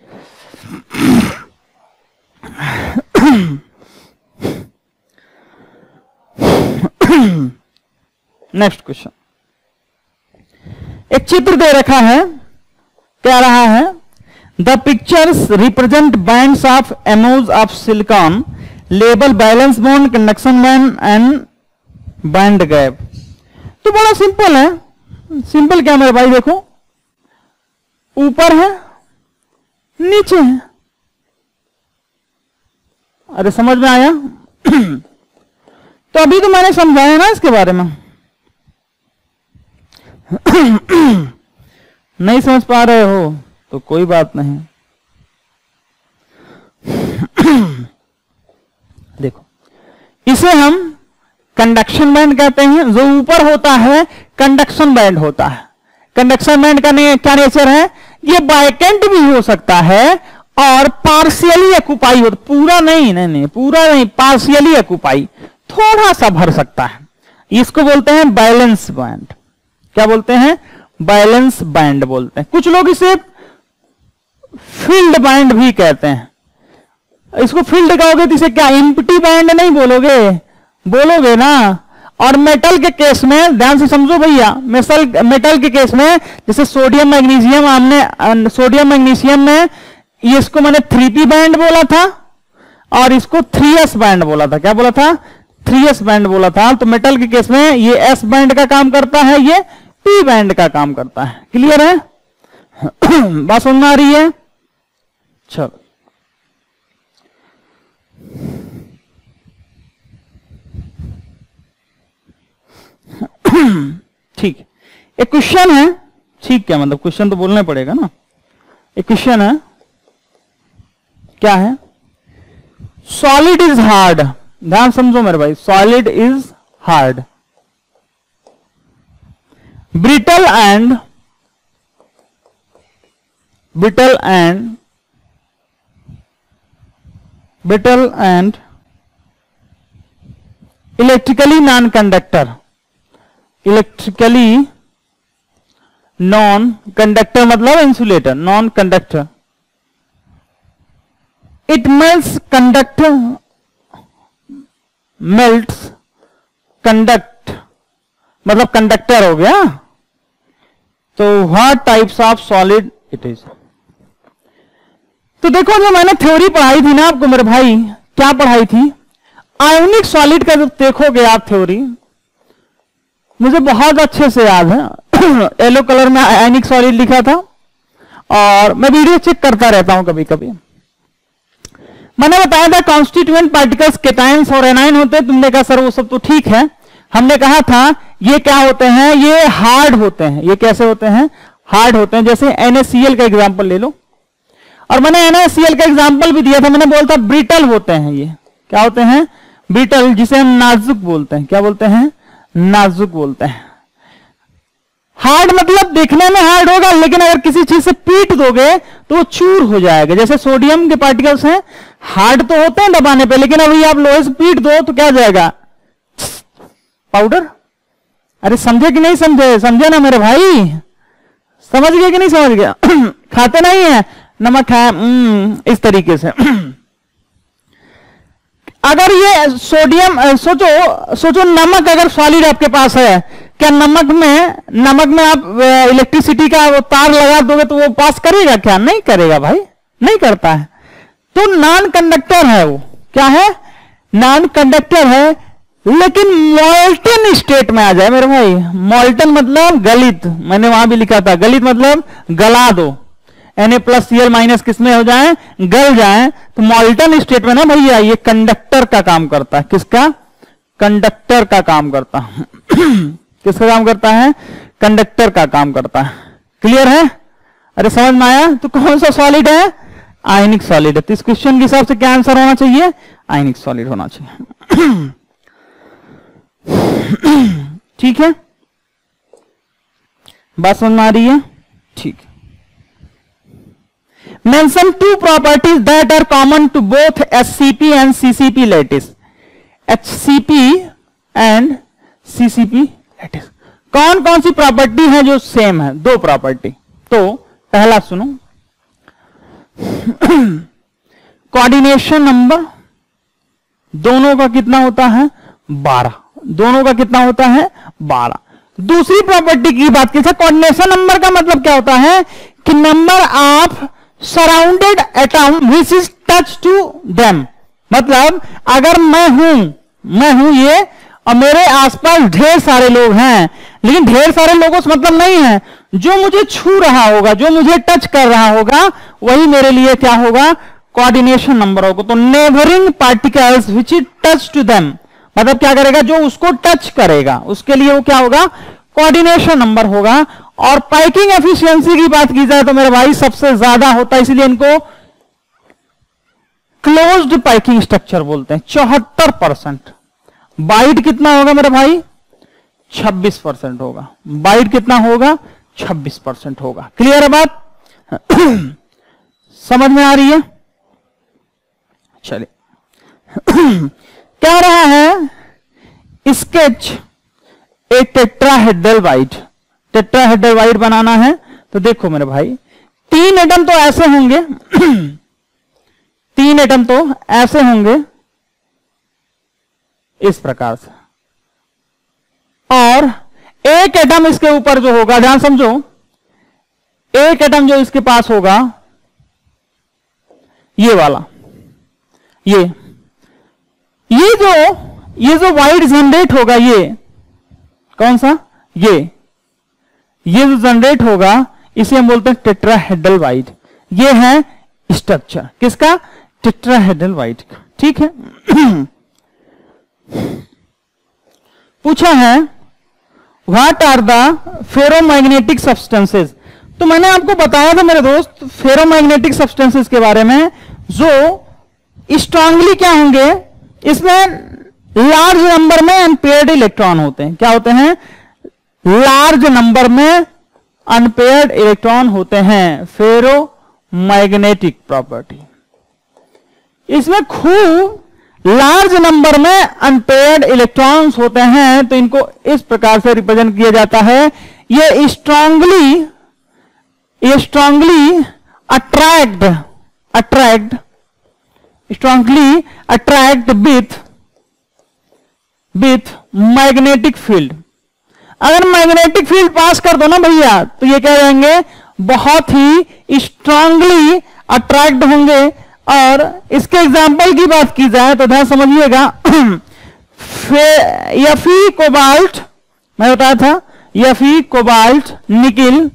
नेक्स्ट क्वेश्चन, एक चित्र दे रखा है, कह रहा है the pictures represent bands of anodes of silicon, label valence bond, conduction band and band gap. तो बड़ा सिंपल है। सिंपल क्या मेरे भाई? देखो, ऊपर है, नीचे है। अरे समझ में आया? तो अभी तो मैंने समझाया ना इसके बारे में। नहीं समझ पा रहे हो तो कोई बात नहीं। देखो, इसे हम कंडक्शन बैंड कहते हैं। जो ऊपर होता है कंडक्शन बैंड होता है। कंडक्शन बैंड का क्या नेचर है? ये बाइकेंट भी हो सकता है और पार्शियली ऑक्युपाई हो, पूरा नहीं, पूरा नहीं, पार्शियली ऑक्युपाई, थोड़ा सा भर सकता है। इसको बोलते हैं बैलेंस बैंड। क्या बोलते हैं? बैलेंस बैंड बोलते हैं। कुछ लोग इसे फील्ड बैंड भी कहते हैं। इसको फील्ड कहोगे तो इसे क्या एम्प्टी बैंड नहीं बोलोगे? बोलोगे ना। और मेटल के केस में ध्यान से समझो भैया, मेटल के केस में जैसे सोडियम मैग्नीशियम, हमने सोडियम मैग्नीशियम में ये इसको मैंने 3p बैंड बोला था और इसको 3s बैंड बोला था। क्या बोला था? 3s बैंड बोला था। तो मेटल के केस में ये s बैंड का काम करता है, ये p बैंड का काम करता है। क्लियर है? बात समझ में आ रही है? चलो ठीक, एक क्वेश्चन है। ठीक है, मतलब क्वेश्चन तो बोलना पड़ेगा ना। एक क्वेश्चन है, क्या है? Solid is hard. ध्यान समझो मेरे भाई, solid is hard, brittle and electrically non conductor. Electrically non conductor मतलब insulator, non conductor. It melts conduct मतलब कंडक्टर हो गया। तो what types of solid it is. तो देखो, जो मैंने थ्योरी पढ़ाई थी ना आपको मेरे भाई, क्या पढ़ाई थी? आयोनिक सॉलिड का जब देखोगे आप थ्योरी, मुझे बहुत अच्छे से याद है। येलो कलर में आयोनिक सॉलिड लिखा था और मैं वीडियो चेक करता रहता हूं कभी कभी। मैंने बताया था कॉन्स्टिट्यूएंट पार्टिकल्स केटायंस और एनायन होते हैं। तुमने कहा सर वो सब तो ठीक है। हमने कहा था ये क्या होते हैं? ये हार्ड होते हैं। ये कैसे होते हैं? हार्ड होते हैं। जैसे NaCl का एग्जांपल ले लो, और मैंने NaCl का एग्जांपल भी दिया था। मैंने बोलता ब्रिटल होते हैं। ये क्या होते हैं? ब्रिटल, जिसे हम नाजुक बोलते हैं। क्या बोलते हैं? नाजुक बोलते हैं। हार्ड मतलब देखने में हार्ड होगा, लेकिन अगर किसी चीज से पीट दोगे तो वो चूर हो जाएगा। जैसे सोडियम के पार्टिकल्स हैं, हार्ड तो होते हैं दबाने पे, लेकिन अभी आप लोहे से पीट दो तो क्या हो जाएगा? पाउडर। अरे समझे कि नहीं समझे? समझे ना मेरे भाई? समझ गए कि नहीं समझ गया? खाते नहीं है नमक है, इस तरीके से। अगर ये सोडियम, सोचो नमक अगर सॉलिड आपके पास है, क्या नमक में आप इलेक्ट्रिसिटी का वो तार लगा दोगे तो वो पास करेगा? क्या नहीं करेगा भाई, नहीं करता है। तो नॉन कंडक्टर है वो। क्या है? नॉन कंडक्टर है, लेकिन मॉल्टन स्टेट में आ जाए मेरे भाई। मॉल्टन मतलब गलित, मैंने वहां भी लिखा था। गलित मतलब गला दो, Na+Cl- किसमें हो जाए? गल जाए। तो मॉल्टन स्टेट में ना भैया ये कंडक्टर का काम करता है। किसका? कंडक्टर का काम करता है। किसका काम करता है? कंडक्टर का काम करता है। क्लियर है? अरे समझ में आया? तो कौन सा सॉलिड है? आयनिक सॉलिड है। तो इस क्वेश्चन के हिसाब से क्या आंसर होना चाहिए? आयनिक सॉलिड होना चाहिए। ठीक है, बात समझ में आ रही है? ठीक। Mention two properties that are common to both HCP and CCP lattice. HCP and CCP lattice. कौन कौन सी प्रॉपर्टी है जो सेम है? दो प्रॉपर्टी। तो पहला सुनो, कोऑर्डिनेशन नंबर दोनों का कितना होता है? 12। दोनों का कितना होता है? 12। दूसरी प्रॉपर्टी की बात की, कोऑर्डिनेशन नंबर का मतलब क्या होता है? कि number of surrounded atom which is touch to them. मतलब अगर मैं हूं ये, और मेरे आसपास ढेर सारे लोग हैं, लेकिन ढेर सारे लोगों से मतलब नहीं है, जो मुझे छू रहा होगा, जो मुझे टच कर रहा होगा, वही मेरे लिए क्या होगा? कोऑर्डिनेशन नंबर होगा। तो neighbouring particles which is touch to them, मतलब क्या करेगा? जो उसको टच करेगा उसके लिए वो क्या होगा? कोऑर्डिनेशन नंबर होगा। और पैकिंग एफिशिएंसी की बात की जाए तो मेरे भाई सबसे ज्यादा होता है, इसलिए इनको क्लोज्ड पैकिंग स्ट्रक्चर बोलते हैं। 74%। बाइट कितना होगा मेरे भाई? 26% होगा। बाइट कितना होगा? 26% होगा। क्लियर है बात? समझ में आ रही है? चलिए, क्या रहा है? Sketch a tetrahedral void. Tetrahedral void बनाना है तो देखो मेरे भाई, 3 एटम तो ऐसे होंगे। 3 एटम तो ऐसे होंगे इस प्रकार से। और एक एटम इसके ऊपर जो होगा, ध्यान समझो, एक एटम जो इसके पास होगा ये वाला, ये जो वाइड जनरेट होगा, ये कौन सा, ये जो जनरेट होगा इसे हम बोलते हैं टेट्राहेड्रल वाइड। ये है स्ट्रक्चर किसका, टेट्राहेड्रल वाइड का। ठीक है। पूछा है what are the ferromagnetic substances. तो मैंने आपको बताया था मेरे दोस्त फेरोमैग्नेटिक सब्सटेंसेस के बारे में, जो स्ट्रांगली क्या होंगे, इसमें लार्ज नंबर में अनपेयर्ड इलेक्ट्रॉन होते हैं। क्या होते हैं, लार्ज नंबर में अनपेयर्ड इलेक्ट्रॉन होते हैं, फेरोमैग्नेटिक प्रॉपर्टी। इसमें खूब लार्ज नंबर में अनपेयर्ड इलेक्ट्रॉन्स होते हैं, तो इनको इस प्रकार से रिप्रेजेंट किया जाता है। ये strongly attract with magnetic field. अगर मैग्नेटिक फील्ड पास कर दो ना भैया, तो ये क्या रहेंगे, बहुत ही स्ट्रांगली अट्रैक्ट होंगे। और इसके एग्जाम्पल की बात की जाए तो ध्यान समझिएगा, Fe कोबाल्ट, मैं बताया था, Fe cobalt, nickel,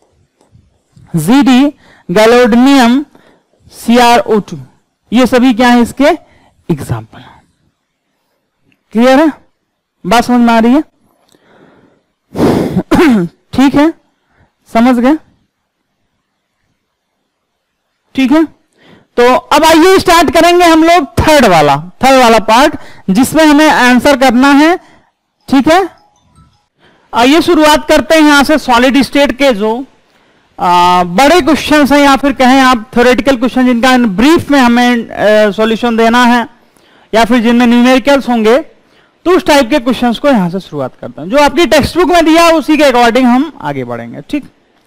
Zd gadolinium, CrO2, ये सभी क्या है इसके एग्जाम्पल। क्लियर है, बात समझ में आ रही है? ठीक है, समझ गए? ठीक है, तो अब आइए स्टार्ट करेंगे हम लोग थर्ड वाला पार्ट, जिसमें हमें आंसर करना है। ठीक है, आइए शुरुआत करते हैं यहां से सॉलिड स्टेट के जो बड़े क्वेश्चन हैं, या फिर कहें आप थ्योरेटिकल क्वेश्चन, जिनका ब्रीफ में हमें सॉल्यूशन देना है, या फिर जिनमें न्यूमेरिकल्स होंगे, तो उस टाइप के क्वेश्चंस को यहां से शुरुआत करते हैं। जो आपकी टेक्स्ट बुक में दिया उसी के अकॉर्डिंग हम आगे बढ़ेंगे। ठीक।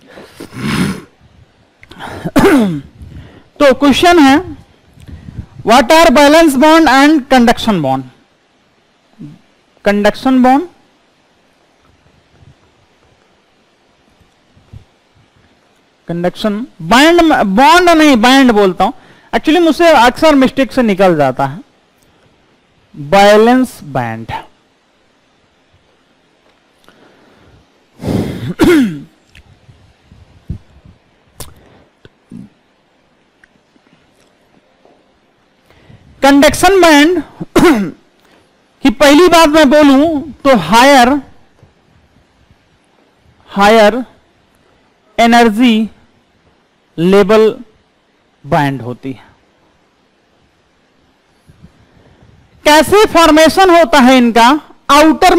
तो क्वेश्चन है what are valence bond and conduction bond. Conduction bond, conduction bond नहीं, बैंड बोलता हूं एक्चुअली, मुझसे अक्सर मिस्टेक से निकल जाता है। बैलेंस बैंड, कंडक्शन बैंड की पहली बात मैं बोलूं तो हायर एनर्जी लेवल बैंड होती है। कैसे फॉर्मेशन होता है इनका, आउटर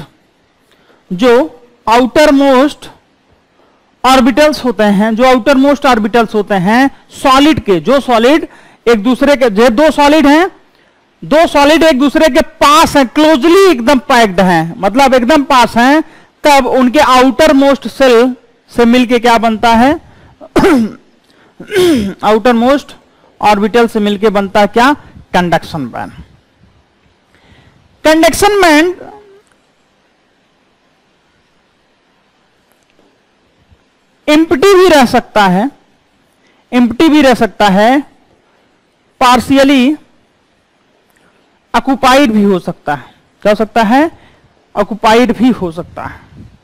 मोस्ट ऑर्बिटल्स होते हैं, जो आउटर मोस्ट ऑर्बिटल्स होते हैं सॉलिड के, जो सॉलिड एक दूसरे के, जो दो सॉलिड हैं, दो सॉलिड एक दूसरे के पास हैं, क्लोजली एकदम पैक्ड हैं, मतलब एकदम पास हैं, तब उनके आउटर मोस्ट सेल से मिलके क्या बनता है, आउटर मोस्ट ऑर्बिटल से मिलके बनता है क्या, conduction band. Conduction band empty भी रह सकता है, पार्शियली ऑक्युपाइड भी हो सकता है। क्या हो सकता है, ऑक्युपाइड भी हो सकता है।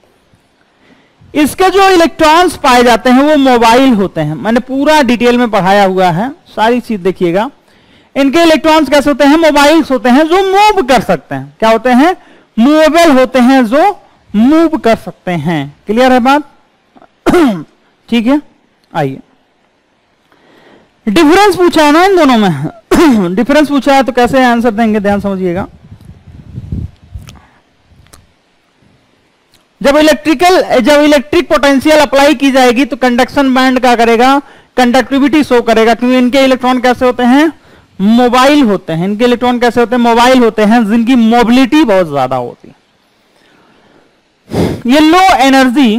इसके जो इलेक्ट्रॉन्स पाए जाते हैं वो मोबाइल होते हैं, मैंने पूरा डिटेल में पढ़ाया हुआ है, सारी चीज देखिएगा। इनके इलेक्ट्रॉन्स कैसे होते हैं, मोबाइल्स होते हैं, जो मूव कर सकते हैं। क्या होते हैं, मूवेबल होते हैं, जो मूव कर सकते हैं। क्लियर है बात? ठीक है, आइए डिफरेंस पूछा है ना इन दोनों में। डिफरेंस पूछा है तो कैसे आंसर देंगे, ध्यान समझिएगा। जब इलेक्ट्रिक पोटेंशियल अप्लाई की जाएगी तो कंडक्शन बैंड क्या करेगा, कंडक्टिविटी शो करेगा, क्योंकि इनके इलेक्ट्रॉन कैसे होते हैं, मोबाइल होते हैं। इनके इलेक्ट्रॉन कैसे होते हैं, मोबाइल होते हैं, जिनकी मोबिलिटी बहुत ज्यादा होती है। ये लो एनर्जी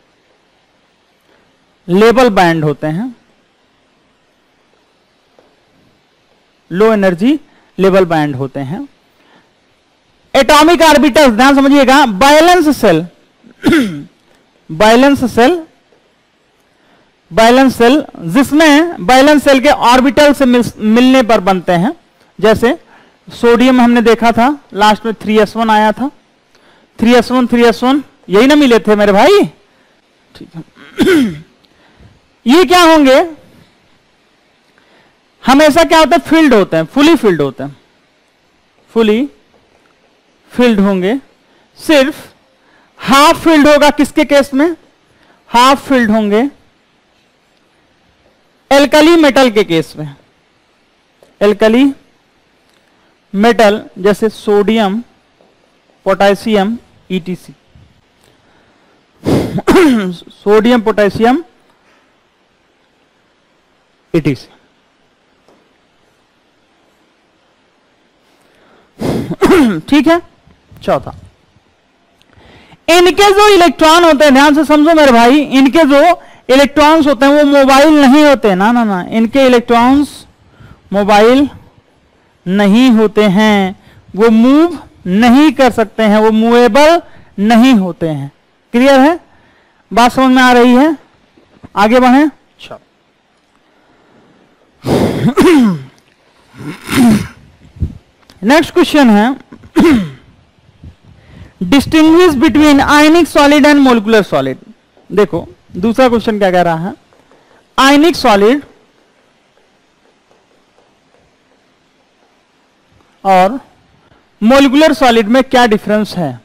लेवल बैंड होते हैं, लो एनर्जी लेवल बैंड होते हैं। एटॉमिक ऑर्बिटल्स, ध्यान समझिएगा, valence shell, valence shell, valence shell जिसमें बैलेंस सेल के ऑर्बिटल से मिलने पर बनते हैं। जैसे सोडियम हमने देखा था लास्ट में 3s1 आया था, 3s1 यही ना मिले थे मेरे भाई, ठीक है। ये क्या होंगे, हमेशा क्या होता है, फील्ड होते हैं, फुली फील्ड होते हैं, फुली फील्ड होंगे। सिर्फ हाफ फील्ड होगा किसके केस में, हाफ फील्ड होंगे एल्कली मेटल के केस में, एल्कली मेटल जैसे sodium, potassium, ETC, sodium, potassium, ETC। ठीक है। चौथा, इनके जो इलेक्ट्रॉन होते हैं, ध्यान से समझो मेरे भाई, इनके जो इलेक्ट्रॉन्स होते हैं वो मोबाइल नहीं होते, ना ना ना, इनके इलेक्ट्रॉन्स मोबाइल नहीं होते हैं, वो मूव नहीं कर सकते हैं, वो मूवेबल नहीं होते हैं। क्लियर है, बात समझ में आ रही है, आगे बढ़े। नेक्स्ट क्वेश्चन है, distinguish between ionic solid and molecular solid. देखो दूसरा क्वेश्चन क्या कह रहा है, आयनिक सॉलिड और मोलिकुलर सॉलिड में क्या डिफरेंस है,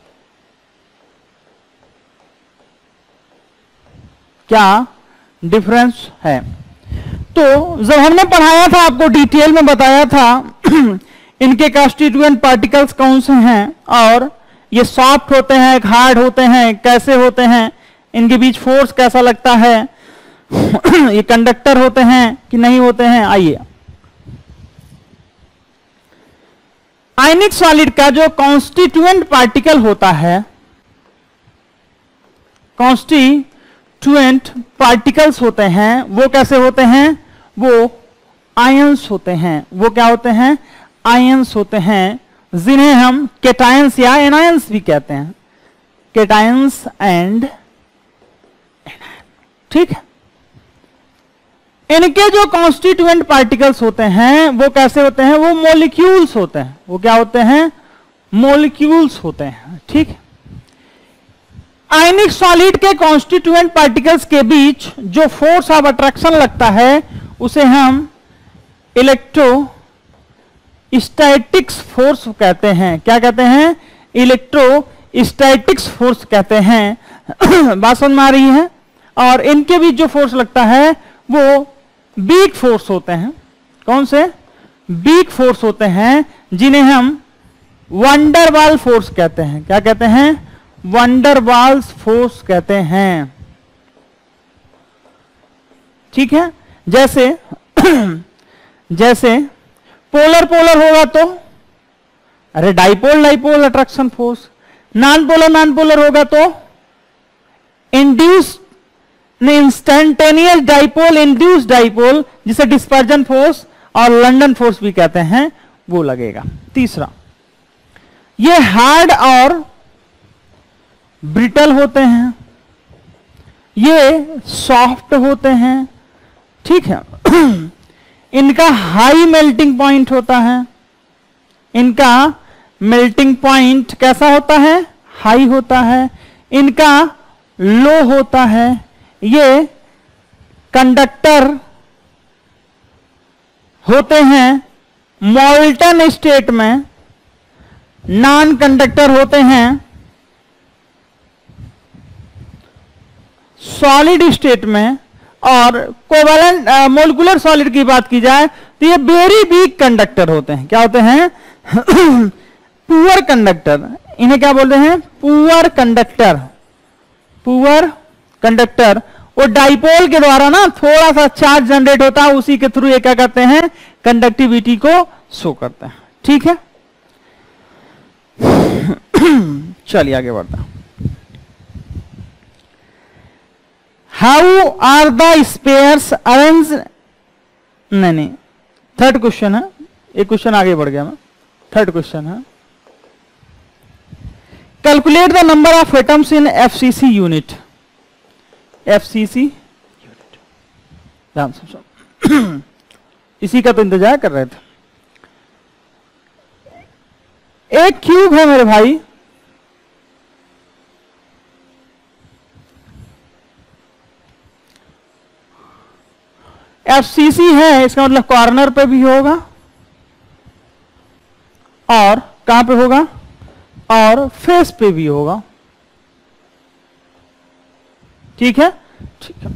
क्या डिफरेंस है। तो जब हमने पढ़ाया था, आपको डिटेल में बताया था इनके कॉन्स्टिट्यूएंट पार्टिकल्स कौन से हैं, और ये सॉफ्ट होते हैं, हार्ड होते हैं, कैसे होते हैं, इनके बीच फोर्स कैसा लगता है, ये कंडक्टर होते हैं कि नहीं होते हैं। आइए, आयनिक सॉलिड का जो कॉन्स्टिट्यूएंट पार्टिकल होता है, कॉन्स्टिट्यूएंट पार्टिकल्स होते हैं, वो कैसे होते हैं, वो आयंस होते हैं। वो क्या होते हैं, आयंस होते हैं, जिन्हें हम केटायंस या एनायंस भी कहते हैं, केटायंस एंड, ठीक है। इनके जो कॉन्स्टिट्यूएंट पार्टिकल्स होते हैं वो कैसे होते हैं, वो मॉलिक्यूल्स होते हैं। वो क्या होते हैं, मॉलिक्यूल्स होते हैं, ठीक है। आयनिक सॉलिड के कॉन्स्टिट्यूएंट पार्टिकल्स के बीच जो फोर्स ऑफ अट्रैक्शन लगता है उसे हम इलेक्ट्रोस्टैटिक्स फोर्स कहते हैं। क्या कहते हैं, इलेक्ट्रोस्टैटिक्स फोर्स कहते हैं। बात समझ में आ रही है। और इनके बीच जो फोर्स लगता है वो वीक फोर्स होते हैं। कौन से, वीक फोर्स होते हैं, जिन्हें हम वंडरवाल फोर्स कहते हैं। क्या कहते हैं, वंडरवाल्स फोर्स कहते हैं, ठीक है। जैसे जैसे पोलर पोलर होगा तो अरे dipole dipole attraction force, non polar होगा तो induce instantaneous dipole, induce dipole, जिसे डिस्पर्जन फोर्स और लंडन फोर्स भी कहते हैं, वो लगेगा। तीसरा, ये हार्ड और ब्रिटल होते हैं, ये सॉफ्ट होते हैं, ठीक है। इनका हाई मेल्टिंग पॉइंट होता है, इनका मेल्टिंग पॉइंट कैसा होता है, हाई होता है। इनका लो होता है। ये कंडक्टर होते हैं मॉल्टन स्टेट में, नॉन कंडक्टर होते हैं सॉलिड स्टेट में। और कोवैलेंट मोलिकुलर सॉलिड की बात की जाए तो ये वेरी वीक कंडक्टर होते हैं। क्या होते हैं, पुअर कंडक्टर। इन्हें क्या बोलते हैं, पुअर कंडक्टर। पुअर कंडक्टर वो डाइपोल के द्वारा ना थोड़ा सा चार्ज जनरेट होता है, उसी के थ्रू ये क्या करते हैं, कंडक्टिविटी को शो करते हैं, ठीक है। चलिए आगे बढ़ते हैं। How are the spheres arrange, नहीं, थर्ड क्वेश्चन है, एक क्वेश्चन आगे बढ़ गया मैं। थर्ड क्वेश्चन है, calculate the number of atoms in FCC unit. FCC unit, ध्यान से सुनो, इसी का तो इंतजार कर रहे थे। एक क्यूब है मेरे भाई, एफसीसी है, इसका मतलब कॉर्नर पे भी होगा और कहां पे होगा, और फेस पे भी होगा। ठीक है, ठीक है।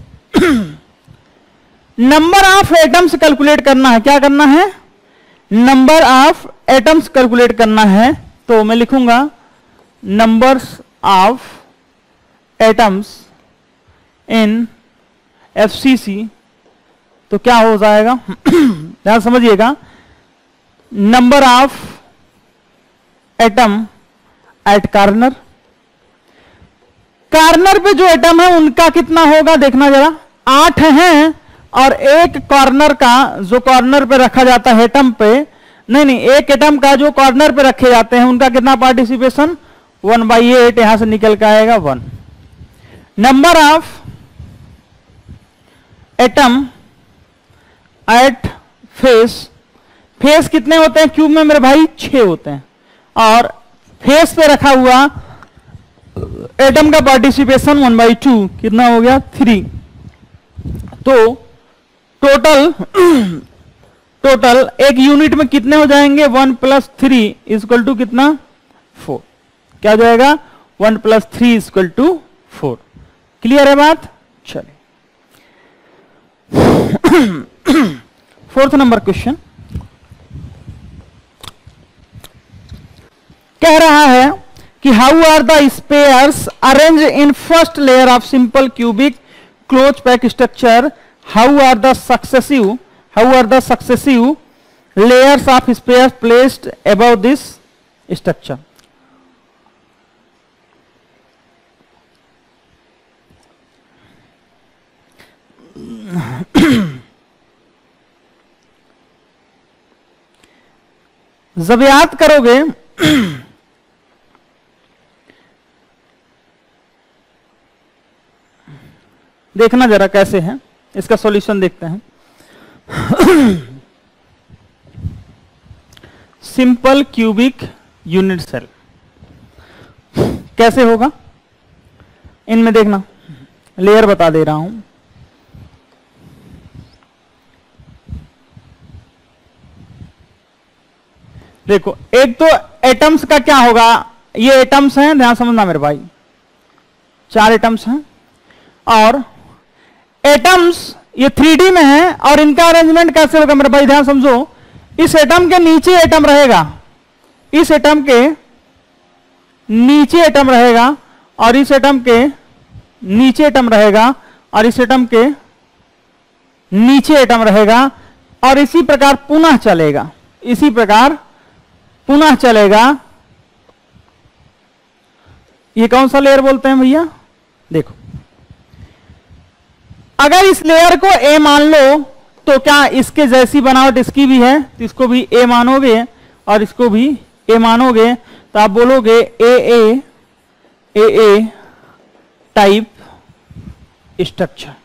नंबर ऑफ एटम्स कैलकुलेट करना है, क्या करना है, नंबर ऑफ एटम्स कैलकुलेट करना है। तो मैं लिखूंगा numbers of atoms in FCC, तो क्या हो जाएगा, ध्यान समझिएगा, number of atom at corner. Corner पे जो एटम है उनका कितना होगा देखना जरा, 8 हैं, और एक कॉर्नर का जो कॉर्नर पे रखा जाता है एटम पे, नहीं एक एटम का जो कॉर्नर पे रखे जाते हैं उनका कितना पार्टिसिपेशन, 1/8, यहां से निकल के आएगा 1। Number of atom at face, face कितने होते हैं क्यूब में मेरे भाई, 6 होते हैं, और फेस पे रखा हुआ एटम का पार्टिसिपेशन 1/2, कितना हो गया 3। तो टोटल एक यूनिट में कितने हो जाएंगे, 1 + 3 इक्वल टू कितना 4। क्या हो जाएगा, 1 + 3 इक्वल टू 4। क्लियर है बात, चलिए। 4th नंबर क्वेश्चन कह रहा है कि how are the spheres arrange in first layer of simple cubic close pack structure, how are the successive layers of spheres placed above this structure। जब याद करोगे देखना जरा कैसे है, इसका सॉल्यूशन देखते हैं। सिंपल क्यूबिक यूनिट सेल कैसे होगा, इनमें देखना, लेयर बता दे रहा हूं। देखो, एक तो एटम्स का क्या होगा, ये एटम्स हैं, ध्यान समझना मेरे भाई, 4 एटम्स हैं, और एटम्स ये 3D में है, और इनका अरेंजमेंट कैसे होगा मेरे भाई, ध्यान समझो। इस एटम के नीचे एटम रहेगा, इस एटम के नीचे एटम रहेगा, और इस एटम के नीचे एटम रहेगा, और इस एटम के नीचे एटम रहेगा, और इसी प्रकार पुनः चलेगा, इसी प्रकार पुनः चलेगा। ये कौन सा लेयर बोलते हैं भैया, देखो, अगर इस लेयर को ए मान लो तो क्या इसके जैसी बनावट इसकी भी है, तो इसको भी ए मानोगे और इसको भी ए मानोगे, तो आप बोलोगे ए टाइप स्ट्रक्चर।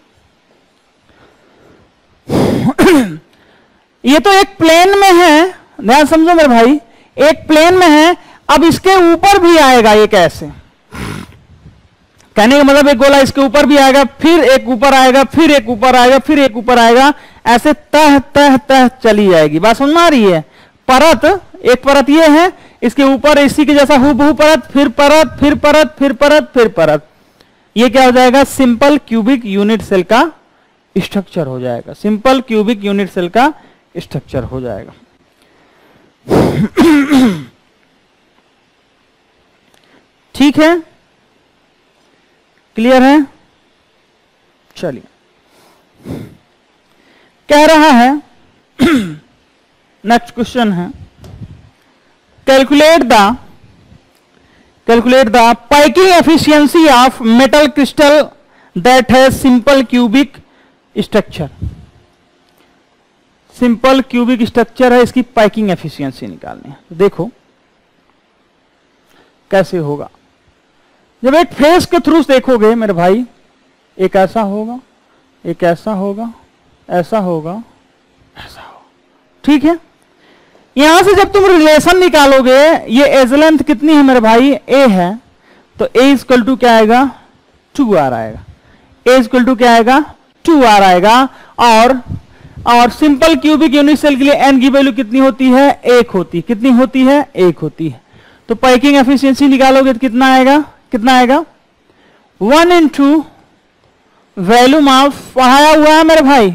ये तो एक प्लेन में है, ध्यान समझो मेरे भाई, एक प्लेन में है, अब इसके ऊपर भी आएगा एक ऐसे, कहने का मतलब एक गोला इसके ऊपर भी आएगा, फिर एक ऊपर आएगा, फिर एक ऊपर आएगा, फिर एक ऊपर आएगा, ऐसे तह तह तह चली जाएगी। बात समझ में आ रही है, परत, एक परत ये है, इसके ऊपर इसी के जैसा हूबहू परत, फिर परत, फिर परत, फिर परत, फिर परत, ये क्या हो जाएगा, सिंपल क्यूबिक यूनिट सेल का स्ट्रक्चर हो जाएगा, सिंपल क्यूबिक यूनिट सेल का स्ट्रक्चर हो जाएगा। ठीक है, क्लियर है, चलिए। कह रहा है नेक्स्ट क्वेश्चन है, calculate the packing efficiency of metal crystal that has simple cubic structure. Simple cubic structure है, इसकी पैकिंग एफिशिएंसी निकालनी है। तो देखो कैसे होगा, जब एक फेस के थ्रू देखोगे मेरे भाई, एक ऐसा होगा, एक ऐसा होगा, ऐसा होगा, ऐसा होगा, ठीक है। यहां से जब तुम रिलेशन निकालोगे, ये एज लेंथ कितनी है मेरे भाई, ए है, तो ए इक्वल टू क्या आएगा, 2r आएगा। ए इक्वल टू क्या आएगा, 2r आएगा। और सिंपल क्यूबिक यूनिट सेल के लिए n की वैल्यू कितनी होती है, 1 होती है। कितनी होती है, 1 होती है। तो पैकिंग एफिशिएंसी निकालोगे तो कितना आएगा, कितना आएगा, 1 इंटू वैल्यूम ऑफ, पढ़ाया हुआ है मेरे भाई,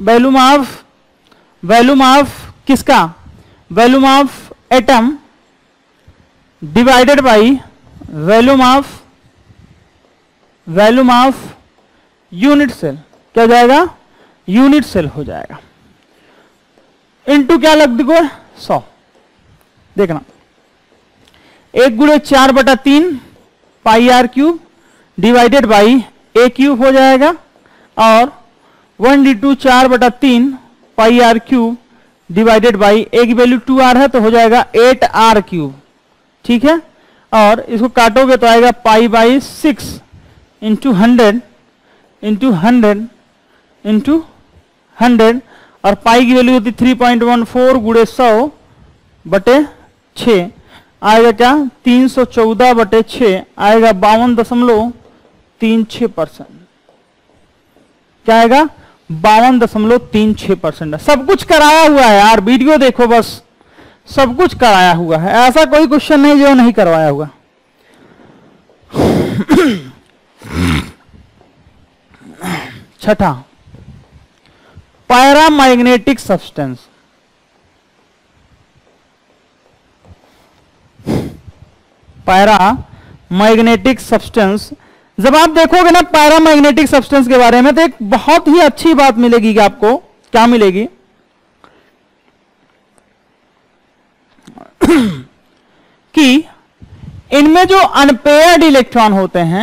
वैल्यूम ऑफ किसका, volume of atom divided by volume of unit cell, क्या जाएगा, यूनिट सेल हो जाएगा। इनटू क्या लग दो, 100। देखना, 1 गुणे 4/3 pi r cube divided by a cube हो जाएगा, और 1/2 4/3 pi r cube divided by a की वैल्यू 2r है तो हो जाएगा 8r क्यूब, ठीक है। और इसको काटोगे तो आएगा π/6 इंटू 100 इंटू 100 इंटू 100, और पाई की वैल्यू होती 3.14 गुणे 100/6 आएगा क्या, 314/6 आएगा 52.36%। क्या आएगा, 52.36%। सब कुछ कराया हुआ है यार, वीडियो देखो बस, सब कुछ कराया हुआ है, ऐसा कोई क्वेश्चन नहीं जो नहीं करवाया हुआ। छठा, पैरामैग्नेटिक सब्सटेंस। पैरामैग्नेटिक सब्सटेंस, जब आप देखोगे ना पैरामैग्नेटिक सब्सटेंस के बारे में, तो एक बहुत ही अच्छी बात मिलेगी कि आपको क्या मिलेगी कि इनमें जो अनपेयर्ड इलेक्ट्रॉन होते हैं,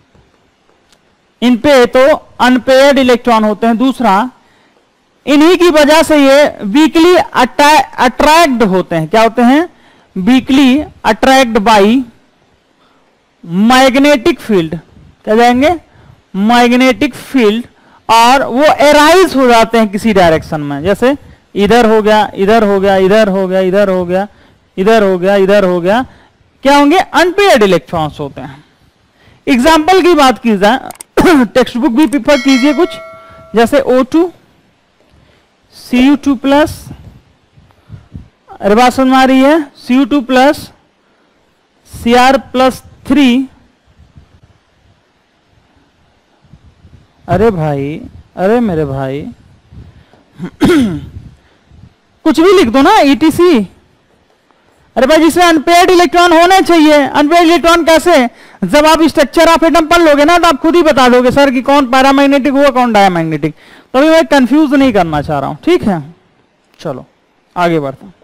इन पे तो अनपेयर्ड इलेक्ट्रॉन होते हैं। दूसरा, इन्हीं की वजह से ये वीकली अट्रैक्ट होते हैं। क्या होते हैं, weakly attract by magnetic field. क्या जाएंगे, मैग्नेटिक फील्ड, और वो एराइज हो जाते हैं किसी डायरेक्शन में, जैसे इधर हो गया, इधर हो गया, इधर हो गया, इधर हो गया, इधर हो गया, इधर हो गया। क्या होंगे, अनपेयर्ड इलेक्ट्रॉन्स होते हैं। एग्जाम्पल की बात की जाए, टेक्स्ट बुक भी प्रिफर कीजिए कुछ, जैसे O2 Cu2 प्लस, अरे बात समझ में आ रही है, Cu2 प्लस Cr+3। अरे भाई, अरे मेरे भाई कुछ भी लिख दो ना, ETC। अरे भाई, जिसमें अनपेयर्ड इलेक्ट्रॉन होने चाहिए। अनपेयर्ड इलेक्ट्रॉन कैसे, जब आप स्ट्रक्चर ऑफ एटम पढ़ लोगे ना, तो आप खुद ही बता दोगे सर कि कौन पैरामैग्नेटिक हुआ, कौन डायमैग्नेटिक। तो अभी मैं कंफ्यूज नहीं करना चाह रहा हूं, ठीक है। चलो आगे बढ़ते हैं।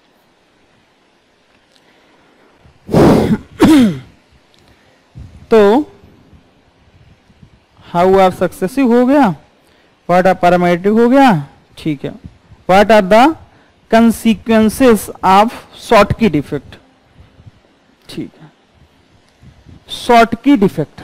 तो हाउ आर सक्सेसिव हो गया, व्हाट आर पैरामैग्नेटिक हो गया, ठीक है। What are the consequences of Schottky defect, ठीक है। शॉर्टकी डिफेक्ट,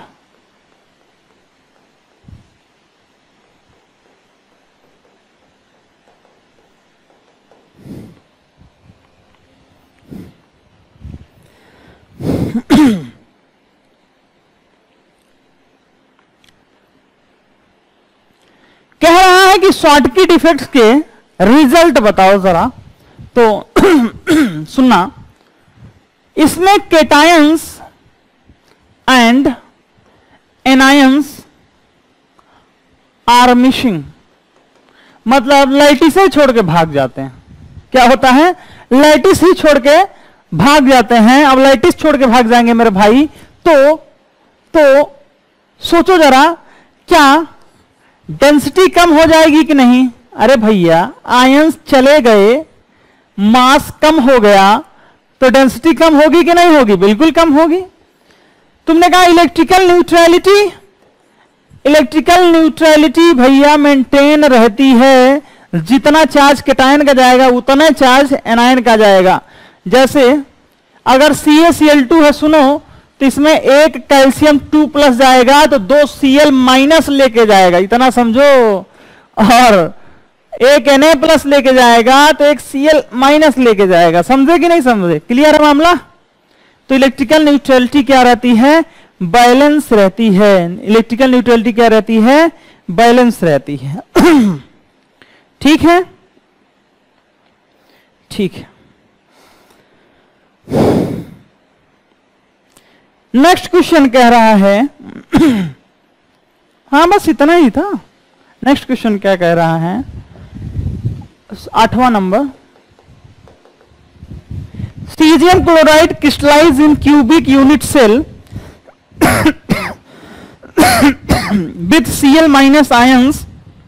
कह रहा है कि शॉर्टकी डिफेक्ट्स के रिजल्ट बताओ जरा। तो सुनना, इसमें cations and anions are missing, मतलब लैटिस ही छोड़ के भाग जाते हैं। क्या होता है, लैटिस ही छोड़ के भाग जाते हैं। अब लैटिस छोड़ के भाग जाएंगे मेरे भाई, तो सोचो जरा, क्या डेंसिटी कम हो जाएगी कि नहीं। अरे भैया, आयंस चले गए, मास कम हो गया, तो डेंसिटी कम होगी कि नहीं होगी, बिल्कुल कम होगी। तुमने कहा इलेक्ट्रिकल न्यूट्रलिटी, इलेक्ट्रिकल न्यूट्रलिटी भैया मेंटेन रहती है, जितना चार्ज कैटायन का जाएगा उतना चार्ज एनायन का जाएगा। जैसे अगर CaCl2 है, सुनो, तो इसमें एक कैल्शियम 2+ जाएगा तो 2 Cl- लेके जाएगा, इतना समझो, और एक Na+ लेके जाएगा तो एक Cl- लेके जाएगा। समझे कि नहीं समझे? क्लियर है मामला? तो इलेक्ट्रिकल न्यूट्रलिटी क्या रहती है? बैलेंस रहती है। इलेक्ट्रिकल न्यूट्रलिटी क्या रहती है? बैलेंस रहती है। ठीक है, ठीक है। नेक्स्ट क्वेश्चन कह रहा है हाँ बस इतना ही था। नेक्स्ट क्वेश्चन क्या कह रहा है? 8वां number, caesium chloride crystallize in cubic unit cell with Cl- ions,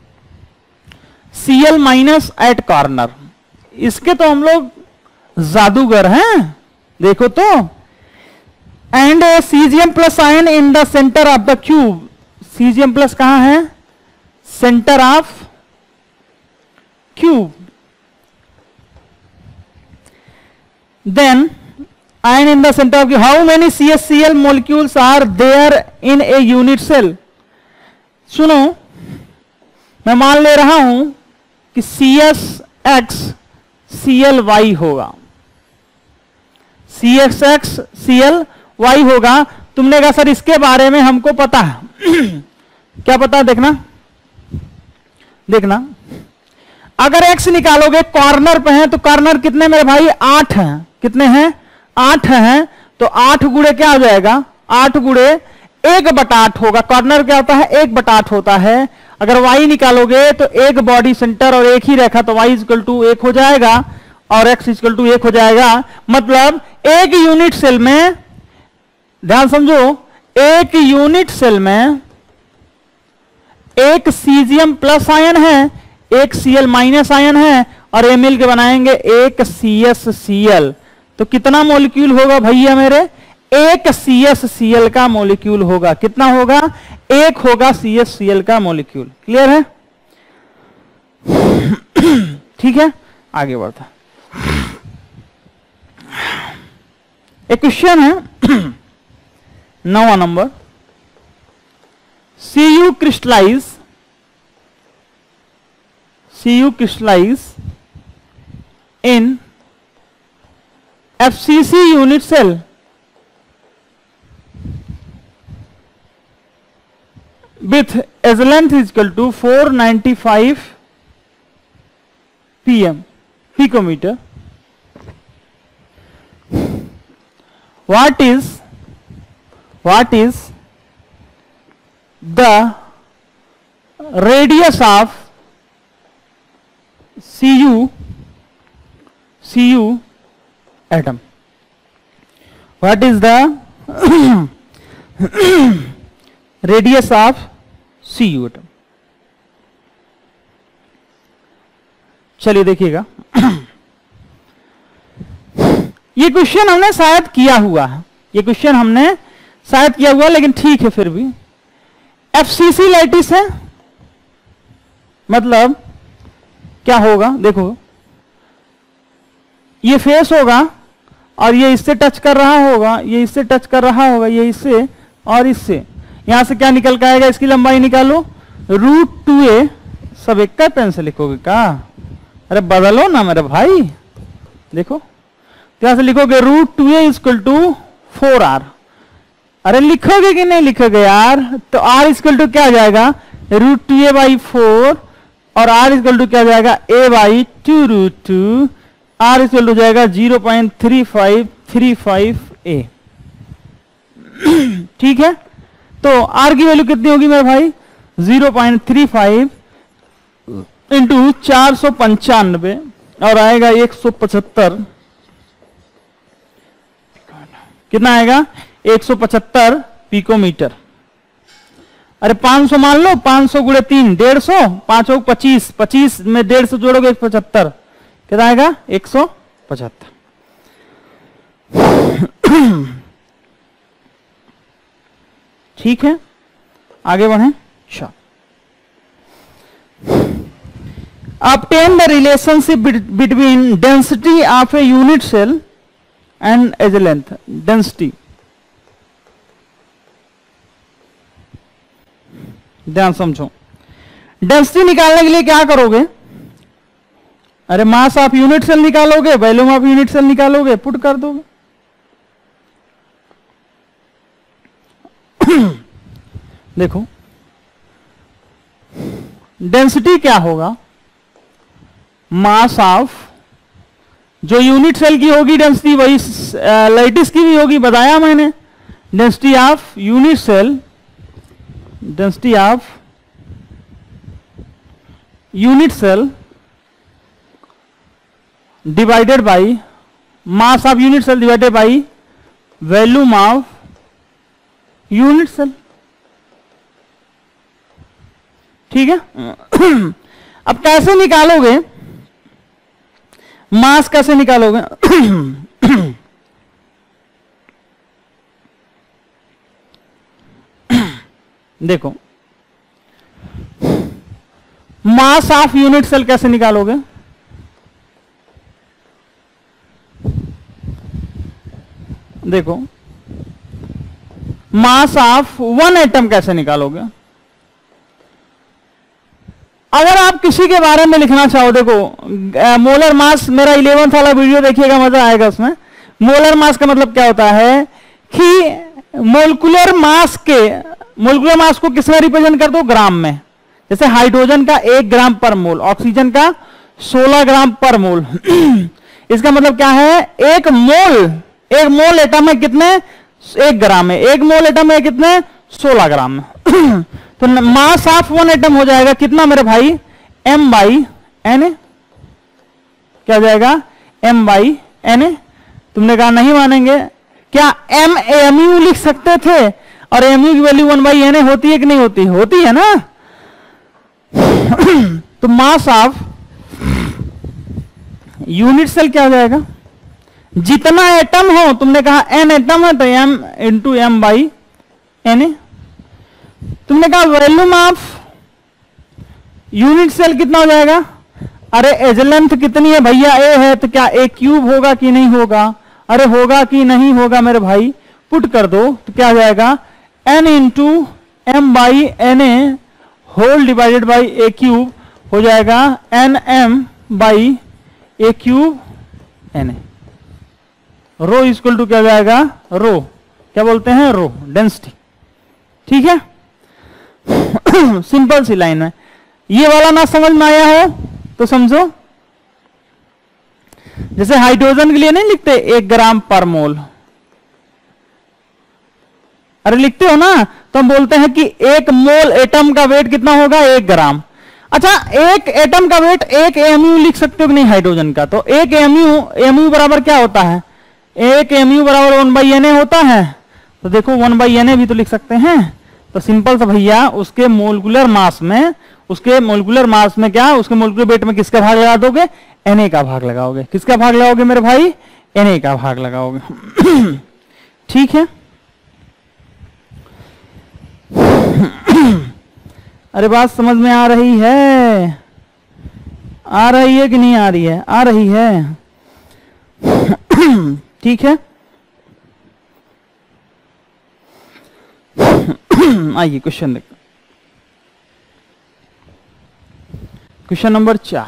Cl- at corner. इसके तो हम लोग जादूगर हैं, देखो तो। And Cgm+ ion in the centre of the cube. Cgm+ कहां है? Centre of cube. Then ion in the center of how many CsCl molecules are there in a unit cell? सुनो, मैं मान ले रहा हूं कि CSX Cly होगा, CSX Cly होगा। तुमने कहा सर इसके बारे में हमको पता है। क्या पता है? देखना देखना, अगर x निकालोगे कॉर्नर पे है तो कॉर्नर कितने मेरे भाई? 8 हैं। कितने हैं? 8 हैं। तो 8 गुणे क्या हो जाएगा? 8 गुणे 1/8 होगा। कॉर्नर क्या होता है? 1/8 होता है। अगर y निकालोगे तो एक बॉडी सेंटर और एक ही रेखा, तो y = 1 हो जाएगा और x = 1 हो जाएगा। मतलब एक यूनिट सेल में, ध्यान समझो, एक यूनिट सेल में एक Cgm+ आयन है, एक Cl- आयन है, और ये मिल के बनाएंगे एक CsCl। तो कितना मॉलिक्यूल होगा भैया मेरे? एक CsCl का मॉलिक्यूल होगा। कितना होगा? एक होगा CsCl का मॉलिक्यूल। क्लियर है? ठीक है, आगे बढ़ता। एक क्वेश्चन है 9वां number, Cu crystallize in FCC unit cell with as length = 495 picometer. What is the radius of Cu atom? What is the radius of Cu atom? चलिए देखिएगा। ये क्वेश्चन हमने शायद किया हुआ है, ये क्वेश्चन हमने शायद किया हुआ, लेकिन ठीक है फिर भी। FCC लैटिस है, मतलब क्या होगा? देखो, ये फेस होगा और ये इससे टच कर रहा होगा, ये इससे टच कर रहा होगा, ये इससे और इससे। यहां से क्या निकल के आएगा? इसकी लंबाई निकालो, √2a। सब एक का पेन से लिखोगे क्या? अरे बदलो ना मेरे भाई। देखो, तो यहां से लिखोगे √2a = 4r। अरे लिखोगे कि नहीं लिखोगे यार? तो r = क्या आ जाएगा? √2a/4, और r = क्या आ जाएगा? a/2√2। r = जाएगा 0.3535a। ठीक है, तो r की वैल्यू कितनी होगी मेरे भाई? 0.35 × 495, और आएगा 175। कितना आएगा? 175 पिकोमीटर। अरे 500 मान लो, 500 × 3 150, 5 × 25, 25 में 150 जोड़ोगे 175। कितना आएगा? 175। ठीक है, आगे बढ़े। अच्छा, obtain the relationship between density of a unit cell and edge length. Density ध्यान समझो, डेंसिटी निकालने के लिए क्या करोगे? अरे मास ऑफ यूनिट सेल निकालोगे, वॉल्यूम ऑफ यूनिट सेल निकालोगे, पुट कर दोगे। देखो डेंसिटी क्या होगा? मास ऑफ, जो यूनिट सेल की होगी डेंसिटी वही लैटिस की भी होगी, बताया मैंने। Density of unit cell, density of unit cell divided by mass of unit cell divided by volume of unit cell. ठीक है। अब कैसे निकालोगे मास? कैसे निकालोगे? देखो मास ऑफ यूनिट सेल कैसे निकालोगे? देखो मास ऑफ वन एटम कैसे निकालोगे? अगर आप किसी के बारे में लिखना चाहो, देखो मोलर मास, मेरा 11th वाला वीडियो देखिएगा, मजा आएगा उसमें। मोलर मास का मतलब क्या होता है कि मोलकुलर मास को किसमें रिप्रेजेंट कर दो? ग्राम में। जैसे हाइड्रोजन का 1 ग्राम पर मोल, ऑक्सीजन का 16 ग्राम पर मोल। इसका मतलब क्या है? एक मोल एटम में कितने? 1 ग्राम में। 1 मोल एटम में कितने? 16 ग्राम में। तो मास ऑफ वन एटम हो जाएगा कितना मेरे भाई? m/Na। क्या हो जाएगा? m/Na। तुमने कहा नहीं मानेंगे, क्या mu लिख सकते थे? और mu की वैल्यू 1/Na होती है कि नहीं होती? होती है ना। तो मास ऑफ यूनिट सेल क्या हो जाएगा? जितना एटम हो, तुमने कहा n एटम है तो m इंटू m/Na। तुमने कहा वॉल्यूम ऑफ यूनिट सेल कितना हो जाएगा? अरे एज लेंथ कितनी है भैया? a है तो क्या a क्यूब होगा कि नहीं होगा? अरे होगा कि नहीं होगा मेरे भाई? पुट कर दो तो क्या हो जाएगा? n into m/Na whole divided by a cube हो जाएगा nm/a cube Na। Rho equal to क्या हो जाएगा? रो क्या बोलते हैं? Rho density. ठीक है। सिंपल सी लाइन है। ये वाला ना समझ में आया हो तो समझो, जैसे हाइड्रोजन के लिए नहीं लिखते 1 ग्राम पर मोल? अरे लिखते हो ना, तो हम बोलते हैं कि 1 मोल एटम का वेट कितना होगा? 1 ग्राम। अच्छा, एक एटम का वेट 1 mu लिख सकते हो कि नहीं हाइड्रोजन का? तो 1 mu बराबर क्या होता है? 1 mu बराबर 1/Na होता है। तो देखो 1/Na भी तो लिख सकते हैं। तो सिंपल सा भैया, उसके मोलिकुलर मास में क्या, उसके मोलिकुलर वेट में किसका भाग लगा दोगे? Na का भाग लगाओगे। किसका भाग लगाओगे मेरे भाई? Na का भाग लगाओगे। ठीक है। अरे बात समझ में आ रही है? आ रही है कि नहीं आ रही है? आ रही है। ठीक है। आइए क्वेश्चन देखते। Question number 4।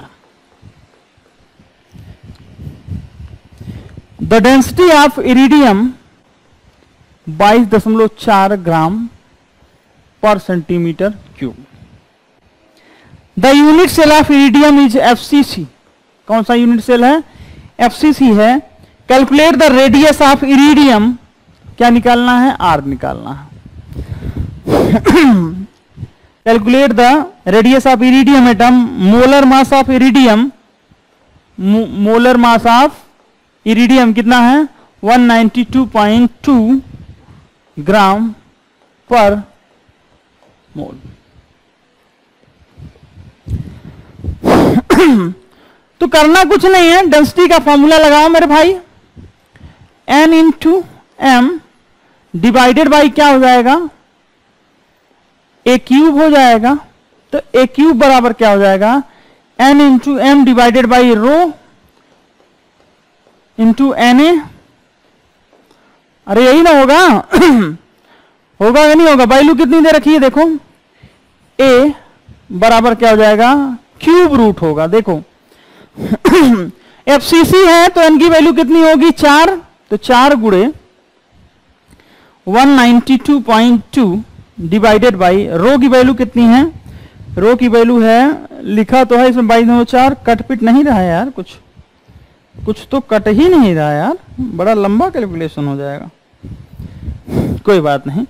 The density of iridium 22.4 gram per centimetre cube. The unit cell of iridium is FCC। कौन सा यूनिट सेल है? FCC है। Calculate the radius of iridium. क्या निकालना है? R निकालना है। Calculate the radius of iridium atom. Molar mass of iridium, molar mass of iridium कितना है? 192.2 ग्राम पर मोल। तो करना कुछ नहीं है, डेंसिटी का फॉर्मूला लगाओ मेरे भाई। n into m divided by क्या हो जाएगा? a क्यूब हो जाएगा। तो a क्यूब बराबर क्या हो जाएगा? n into m divided by rho into Na। अरे यही ना होगा? होगा या नहीं होगा? वैल्यू कितनी दे रखी है देखो, ए बराबर क्या हो जाएगा, क्यूब रूट होगा। देखो एफसीसी है तो एन की वैल्यू कितनी होगी, 4, तो 4 गुणे 192.2 डिवाइडेड बाई रो की वैल्यू कितनी है, रो की वैल्यू है, लिखा तो है इसमें 22/4, कटपिट नहीं रहा है यार, कुछ तो कट ही नहीं रहा है यार, बड़ा लंबा कैलकुलेशन हो जाएगा, कोई बात नहीं।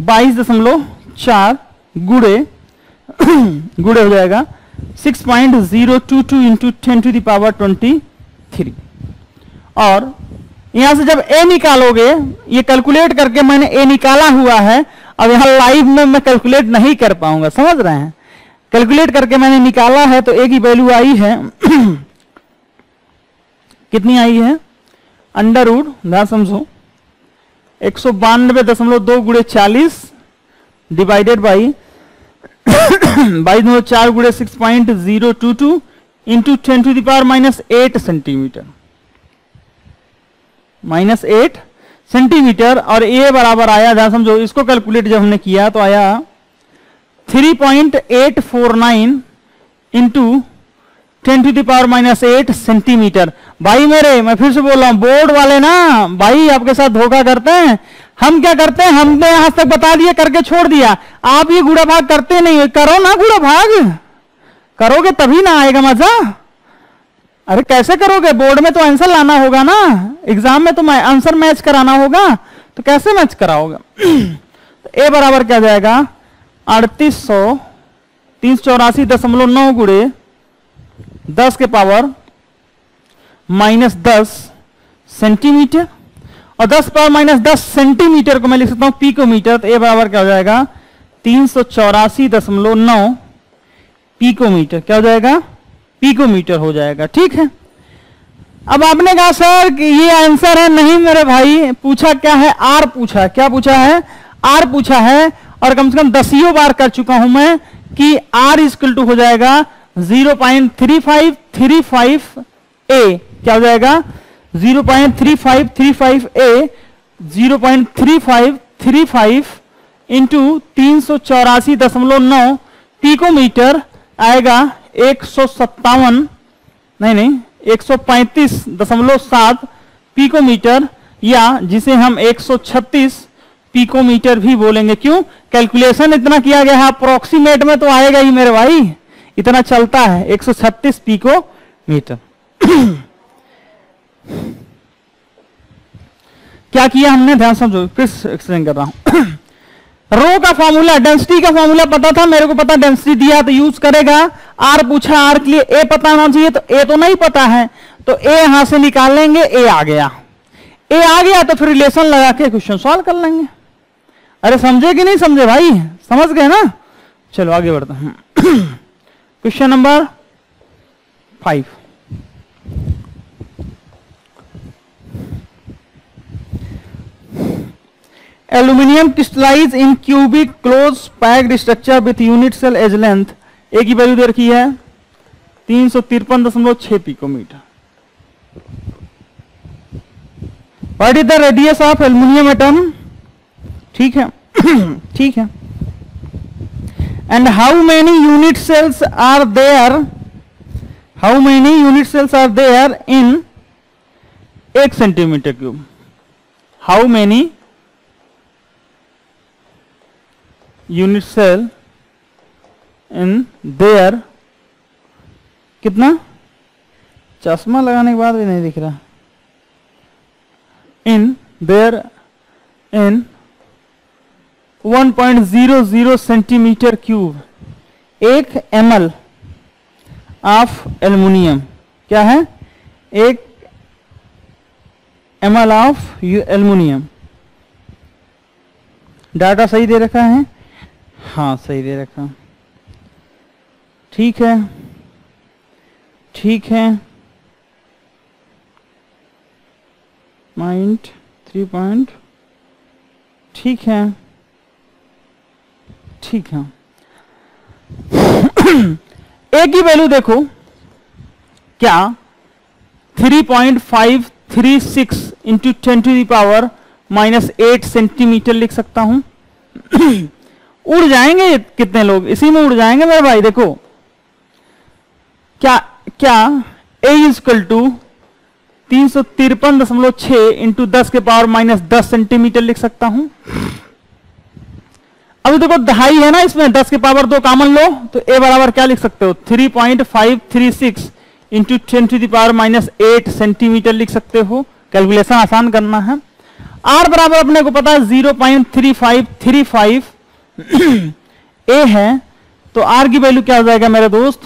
22.4 गुणे गुणे हो जाएगा 6.022 इंटू 10⁻23। और यहां से जब ए निकालोगे, ये कैलकुलेट करके मैंने ए निकाला हुआ है, अब यहां लाइव में मैं कैलकुलेट नहीं कर पाऊंगा, समझ रहे हैं, कैलकुलेट करके मैंने निकाला है, तो ए की वैल्यू आई है कितनी आई है, अंडर रूट, ध्यान समझो, 192.2 गुणे 40 डिवाइडेड बाई 22/4 गुणे 6.022 इंटू 10⁻⁻8 सेंटीमीटर, -8 सेंटीमीटर। और ए बराबर आया, ध्यान समझो, इसको कैलकुलेट जब हमने किया तो आया 3.849 इंटू 10⁻⁸ सेंटीमीटर। भाई मेरे, मैं फिर से बोल रहा हूं, बोर्ड वाले ना भाई आपके साथ धोखा करते हैं। हम क्या करते हैं, हमने यहां तक बता दिया, करके छोड़ दिया, आप ये गुणा भाग करते नहीं, करो ना गुणा भाग, करोगे तभी ना आएगा मजा। अरे कैसे करोगे, बोर्ड में तो आंसर लाना होगा ना, एग्जाम में तो आंसर मैच कराना होगा, तो कैसे मैच कराओगे। तो ए बराबर क्या जाएगा, 384.9 गुणे 10 के पावर -10 सेंटीमीटर, और 10 पावर -10 सेंटीमीटर को मैं लिख सकता हूं पिकोमीटर। तो ए बराबर क्या हो जाएगा, 384.9 पिकोमीटर, क्या हो जाएगा, पिकोमीटर हो जाएगा। ठीक है, अब आपने कहा सर कि ये आंसर है, नहीं मेरे भाई, पूछा क्या है, आर पूछा, क्या पूछा है, आर पूछा है, और कम से कम 10 बार कर चुका हूं मैं कि आर इक्वल टू हो जाएगा 0.3535 ए, क्या हो जाएगा 0.3535 ए, 0.3535 इंटू 384.9 पिकोमीटर आएगा 135.7 पिकोमीटर, या जिसे हम 136 पिकोमीटर भी बोलेंगे। क्यों, कैलकुलेशन इतना किया गया है, अप्रोक्सीमेट में तो आएगा ही मेरे भाई, इतना चलता है 136 पिकोमीटर। क्या किया हमने, ध्यान समझो, फिर एक्सप्लेन कर रहा हूं। रो का फॉर्मूला, डेंसिटी का फॉर्मूला पता था मेरे को, पता डेंसिटी दिया तो यूज करेगा। आर पूछा, आर के लिए ए पता होना चाहिए, तो ए तो नहीं पता है, तो ए यहां से निकाल लेंगे, ए आ गया, ए आ गया तो फिर रिलेशन लगा के क्वेश्चन सॉल्व कर लेंगे। अरे समझे कि नहीं समझे भाई, समझ गए ना, चलो आगे बढ़ते हैं। Question number 5, aluminium crystallize in cubic close packed structure with unit cell edge length, a की वैल्यू दे रखी है 353.6 picometre. What is the radius of aluminium atom, ठीक है ठीक है, and how many unit cells are there, how many unit cells are there in 1 centimetre cube, how many unit cell in there, कितना, चश्मा लगाने के बाद भी नहीं दिख रहा, इन there in 1.00 centimetre cube, 1 ml of aluminium, क्या है, 1 ml ऑफ एल्यूमिनियम। डाटा सही दे रखा है, हाँ सही दे रखा, ठीक है ठीक है, माइंड 3 पॉइंट, ठीक है ठीक है। ए की वैल्यू देखो, क्या 3.536 इंटू 10⁻⁻8 सेंटीमीटर लिख सकता हूं। उड़ जाएंगे कितने लोग, इसी में उड़ जाएंगे मेरे भाई। देखो क्या क्या a इजकल टू 353.6 इंटू 10 के पावर माइनस 10 सेंटीमीटर लिख सकता हूं। अभी देखो दहाई है ना इसमें, 10 के पावर 2 कॉमन लो तो a बराबर क्या लिख सकते हो 3.536 into 10 to the power minus 8 centimetre लिख सकते हो। कैलकुलेशन आसान करना है। r बराबर अपने को पता है 0.3535 a है, तो r की वैल्यू क्या हो जाएगा मेरे दोस्त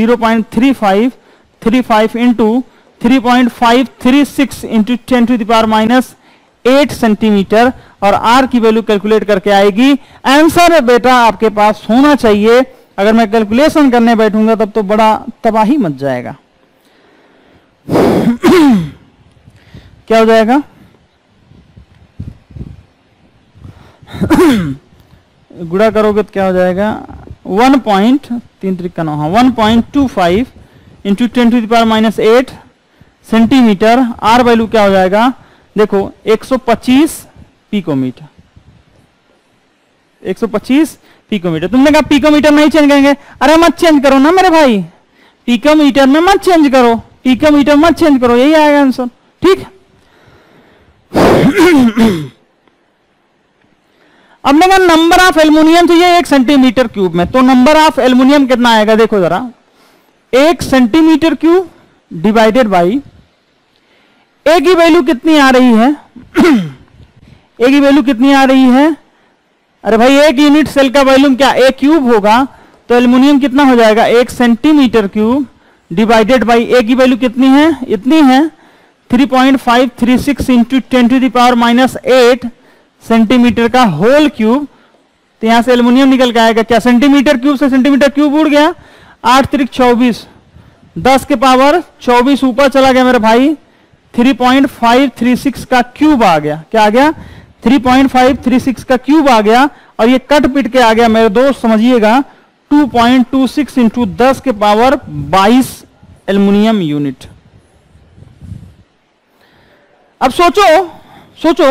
0.3535 into 3.536 into 10 to the power minus 8 centimetre, और r की वैल्यू कैलकुलेट करके आएगी। आंसर बेटा आपके पास होना चाहिए। अगर मैं कैलकुलेशन करने बैठूंगा तब तो बड़ा तबाही मच जाएगा। क्या हो जाएगा गुणा करोगे तो क्या हो जाएगा 1.25 into 10 to the power minus 8 centimetre. R value क्या हो जाएगा देखो 125 पिकोमीटर। 125 पिकोमीटर। तुमने कहा पिकोमीटर नहीं चेंज करेंगे, अरे मत चेंज करो ना मेरे भाई, पिकोमीटर में मत चेंज करो, पिकोमीटर मत चेंज करो, यही आएगा आंसर। ठीक। अब मैंने कहा नंबर ऑफ एल्युमिनियम चाहिए 1 सेंटीमीटर क्यूब में, तो नंबर ऑफ एल्युमिनियम कितना आएगा देखो जरा, 1 centimetre cube divided by a की वैल्यू कितनी आ रही है ए की वैल्यू कितनी आ रही है, अरे भाई 1 यूनिट सेल का वॉल्यूम क्या ए क्यूब होगा, तो एल्युमिनियम कितना हो जाएगा 1 centimetre cube divided by a की वैल्यू कितनी है, इतनी है 3.536 into 10 to the power minus 8 centimetre का होल क्यूब। तो यहां से एल्युमिनियम निकल के आएगा क्या, सेंटीमीटर क्यूब से सेंटीमीटर क्यूब उड़ गया, 8 त्रिक 24, 10 के पावर 24 ऊपर चला गया मेरे भाई, 3.536 का क्यूब आ गया। क्या आ गया 3.536 का क्यूब आ गया, और ये कट पिट के आ गया मेरे दोस्त समझिएगा 2.26 इंटू 10 के पावर 22 एल्युमिनियम यूनिट। अब सोचो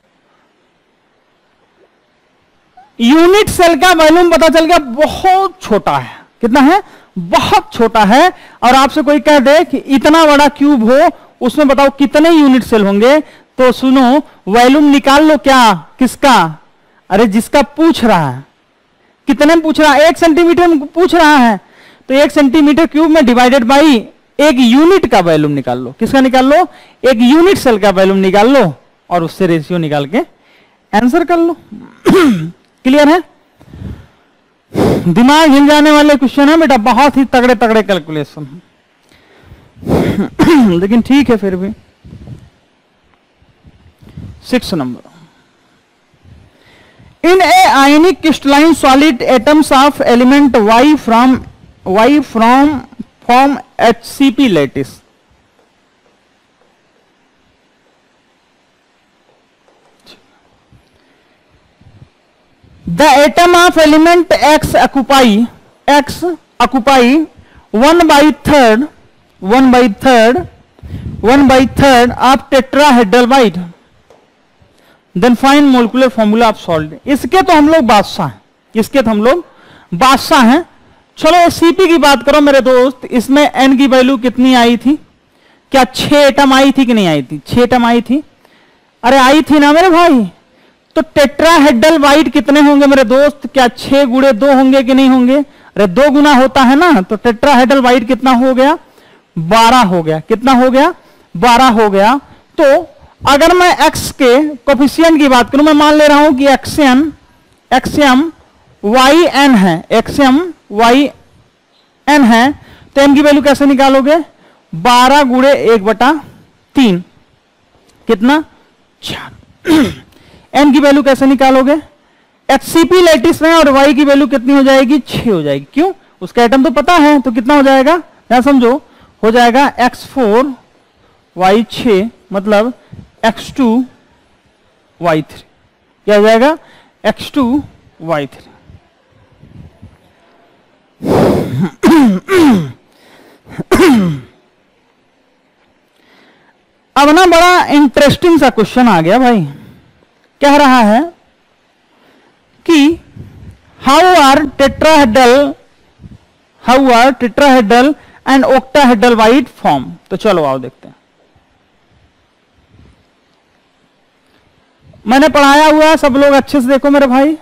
यूनिट सेल का वॉल्यूम पता चल गया बहुत छोटा है, कितना है बहुत छोटा है, और आपसे कोई कह दे कि इतना बड़ा क्यूब हो उसमें बताओ कितने यूनिट सेल होंगे, तो सुनो वॉल्यूम निकाल लो। क्या किसका, अरे जिसका पूछ रहा है, कितने में पूछ रहा है 1 सेंटीमीटर में पूछ रहा है, तो 1 सेंटीमीटर क्यूब में डिवाइडेड बाई 1 यूनिट का वॉल्यूम निकाल लो। किसका निकाल लो 1 यूनिट सेल का वॉल्यूम निकाल लो, और उससे रेशियो निकाल के आंसर कर लो। क्लियर है, दिमाग हिल जाने वाले क्वेश्चन है बेटा, बहुत ही तगड़े तगड़े कैलकुलेशन लेकिन ठीक है फिर भी। 6 number, in a ionic crystalline solid atoms of element Y from form HCP lattice. The atom of element X occupy 1/3 of tetrahedral bite. Then find molecular formula of salt. इसके तो हम लोग बादशाह हैं। चलो CP की बात करो मेरे दोस्त, इसमें N की वैल्यू कितनी आई थी, क्या 6 एटम आई थी कि नहीं आई थी, 6 एटम आई थी, अरे आई थी ना मेरे भाई। तो टेट्राहेड्रल बाइट कितने होंगे मेरे दोस्त, क्या 6 गुणे 2 होंगे कि नहीं होंगे, अरे 2 गुना होता है ना, तो टेट्राहेड्रल बाइट कितना हो गया 12 हो गया। कितना हो गया 12 हो गया। तो अगर मैं x के कोफिशिएंट की बात करूं, मैं मान ले रहा हूं कि XM YN है, XM YN है, तो m की वैल्यू कैसे निकालोगे 12 गुणे 1/3 कितना 4। n की वैल्यू कैसे निकालोगे, HCP लैटिस में, और y की वैल्यू कितनी हो जाएगी 6 हो जाएगी। क्यों, उसका एटम तो पता है, तो कितना हो जाएगा यहां समझो, हो जाएगा X4 Y6 मतलब X2 Y3। क्या हो जाएगा X2 Y3। अब ना बड़ा इंटरेस्टिंग सा क्वेश्चन आ गया भाई, कह रहा है कि how are tetrahedral and octahedral void form. तो चलो आओ देखते हैं। मैंने पढ़ाया हुआ है, सब लोग अच्छे से देखो मेरे भाई।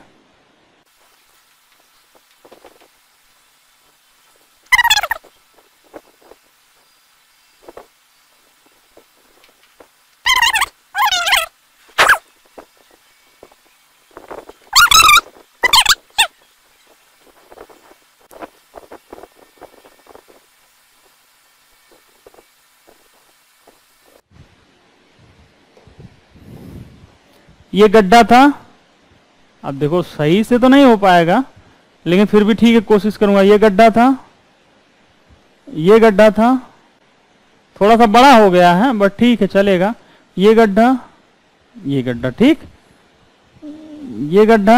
ये गड्ढा था, अब देखो सही से तो नहीं हो पाएगा लेकिन फिर भी ठीक है, कोशिश करूंगा। ये गड्ढा था, ये गड्ढा था, थोड़ा सा बड़ा हो गया है बट ठीक है चलेगा। ये गड्ढा, ये गड्ढा, ठीक, ये गड्ढा,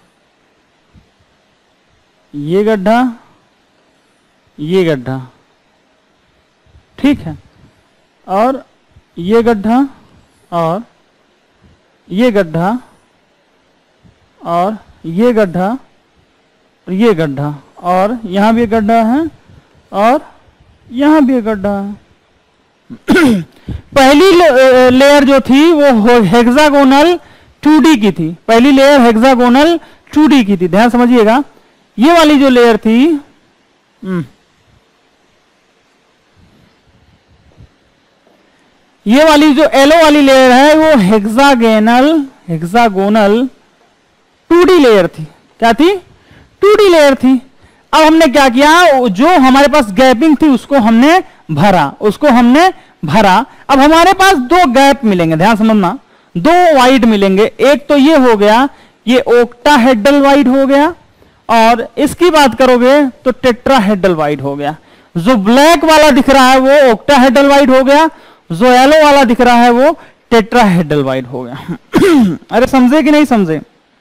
ये गड्ढा, ये गड्ढा, ठीक है, और ये गड्ढा, और ये गड्ढा, और ये गड्ढा, और ये गड्ढा, और यहां भी एक गड्ढा है, और यहां भी एक गड्ढा है। पहली लेयर जो थी वो हेक्सागोनल 2D की थी। पहली लेयर हेक्सागोनल 2D की थी, ध्यान समझिएगा। ये वाली जो लेयर थी, ये वाली जो येलो वाली लेयर है वो हेक्सागोनल 2D लेयर थी। क्या थी? 2D लेयर थी। अब हमने क्या किया, जो हमारे पास गैपिंग थी उसको हमने भरा। अब हमारे पास दो गैप मिलेंगे, ध्यान समझना, दो वाइड मिलेंगे। एक तो ये हो गया, ये ओक्टाहेड्रल वाइड हो गया, और इसकी बात करोगे तो टेट्राहेड्रल वाइड हो गया। जो ब्लैक वाला दिख रहा है वो ओक्टाहेड्रल वाइड हो गया, जो येलो वाला दिख रहा है वो टेट्राहेड्रल वाइड हो गया। अरे समझे कि नहीं समझे?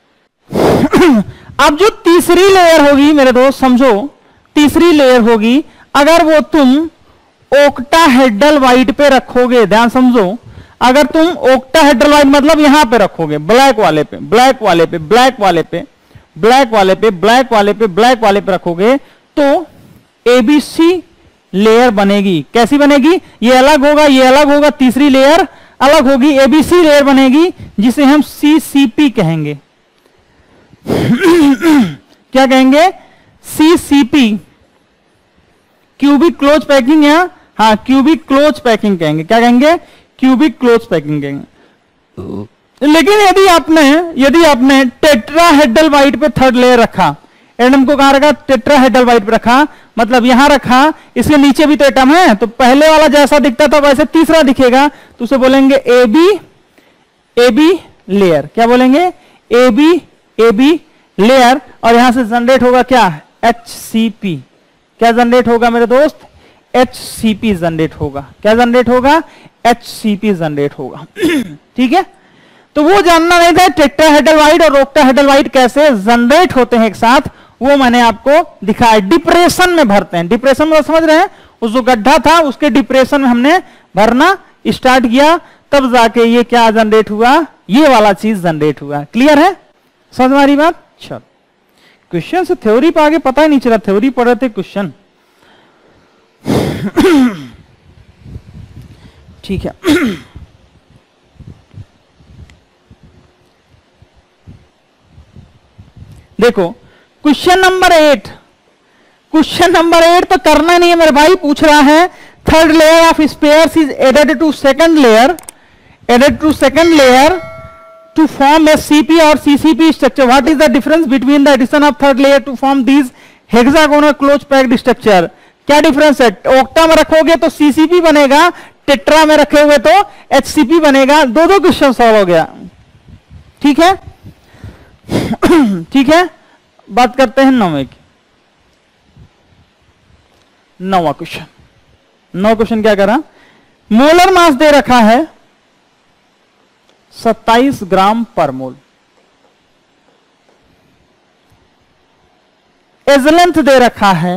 अब जो तीसरी लेयर होगी मेरे दोस्त, समझो, तीसरी लेयर होगी, अगर वो तुम ओक्टाहेड्रल वाइड पे रखोगे, ध्यान समझो, अगर तुम ओक्टाहेड्रल वाइड मतलब यहां पे रखोगे, ब्लैक वाले पे, ब्लैक वाले पे, ब्लैक वाले पे, ब्लैक वाले पे, ब्लैक वाले पे, ब्लैक वाले पे रखोगे तो एबीसी लेयर बनेगी। कैसी बनेगी? ये अलग होगा, ये अलग होगा, तीसरी लेयर अलग होगी, एबीसी लेयर बनेगी, जिसे हम सीसीपी कहेंगे। क्या कहेंगे? सीसीपी, क्यूबिक क्लोज पैकिंग, या हाँ क्यूबिक क्लोज पैकिंग कहेंगे। क्या कहेंगे? क्यूबिक क्लोज पैकिंग कहेंगे। लेकिन यदि आपने टेट्राहेड्रल वाइड पे थर्ड लेयर रखा, एटम को कहां रखा? टेट्राहेड्रल वाइड पे रखा, मतलब यहां रखा, इसके नीचे भी तो एटम है, तो पहले वाला जैसा दिखता था वैसे तीसरा दिखेगा, तो उसे बोलेंगे एबी लेयर। क्या बोलेंगे? AB layer. और यहां से जनरेट होगा क्या? HCP। क्या जनरेट होगा मेरे दोस्त? HCP जनरेट होगा। क्या जनरेट होगा? HCP जनरेट होगा। ठीक है, तो वो जानना नहीं था टेट्राहेड्रल वाइड और ओक्टाहेड्रल वाइड कैसे जनरेट होते हैं एक साथ, वो मैंने आपको दिखाया। डिप्रेशन में भरते हैं, डिप्रेशन में समझ रहे हैं, उस जो गड्ढा था उसके डिप्रेशन में हमने भरना स्टार्ट किया, तब जाके ये क्या जनरेट हुआ? ये वाला चीज जनरेट हुआ। क्लियर है? समझ हमारी बात? चल, क्वेश्चन से थ्योरी पे आगे पता ही नहीं चला, थ्योरी पढ़ रहे थे क्वेश्चन। ठीक है, देखो क्वेश्चन नंबर 8। क्वेश्चन नंबर 8 तो करना नहीं है मेरे भाई, पूछ रहा है third layer of spheres is added to second layer to form a CP or CCP structure. What is the difference between the addition of third layer to form these hexagonal close packed structure? क्या डिफरेंस है? ओक्टा में रखोगे तो CCP बनेगा, टेट्रा में रखे हुए तो HCP बनेगा। दो क्वेश्चन सॉल्व हो गया। ठीक है, ठीक है, बात करते हैं 9वें की। 9वां क्वेश्चन, 9 क्वेश्चन क्या करा? मोलर मास दे रखा है 27 ग्राम पर मोल, एज लेंथ दे रखा है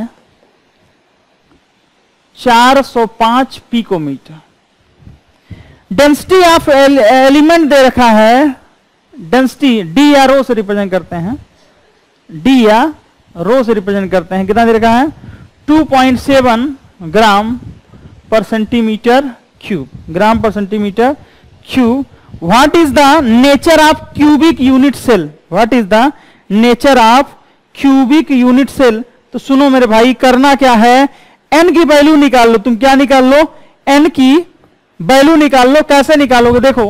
405 पिकोमीटर, डेंसिटी ऑफ एलिमेंट दे रखा है, डेंसिटी DRO से रिप्रेजेंट करते हैं, डी या रो से रिप्रेजेंट करते हैं। कितना दे रखा है 2.7 ग्राम per centimetre cube, gram per centimetre cube. What is the nature of cubic unit cell, what is the nature of cubic unit cell. तो सुनो मेरे भाई, करना क्या है, एन की वैल्यू निकाल लो। तुम क्या निकाल लो, एन की वैल्यू निकाल लो। कैसे निकालोगे, देखो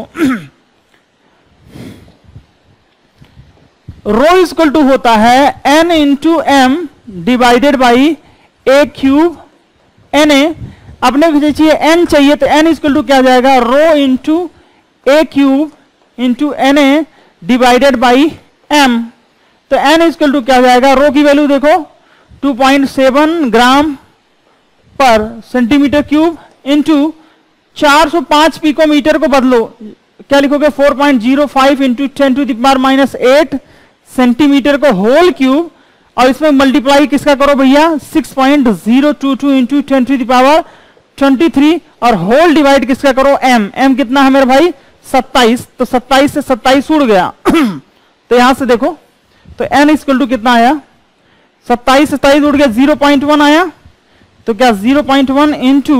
रो इक्वल टू होता है n into m divided by a cube N A. अपने को चाहिए एन चाहिए, तो एन इक्वल टू क्या आ जाएगा, rho into a cube into N A divided by m. तो एन इक्वल टू क्या आ जाएगा, रो की वैल्यू देखो 2.7 ग्राम per centimetre cube into 405 picometre को बदलो, क्या लिखोगे 4.05 into 10 to the power -8 centimetre को होल क्यूब, और इसमें मल्टीप्लाई किसका करो भैया 6.022 इंटू 10 टू द पावर 23, और होल डिवाइड किसका करो एम। एम कितना है मेरे भाई 27, तो 27 से 27 उड़ गया तो यहां से देखो, तो एन इक्वल टू कितना आया 27 से 27 उड़ गया 0.1 आया। तो क्या 0.1 into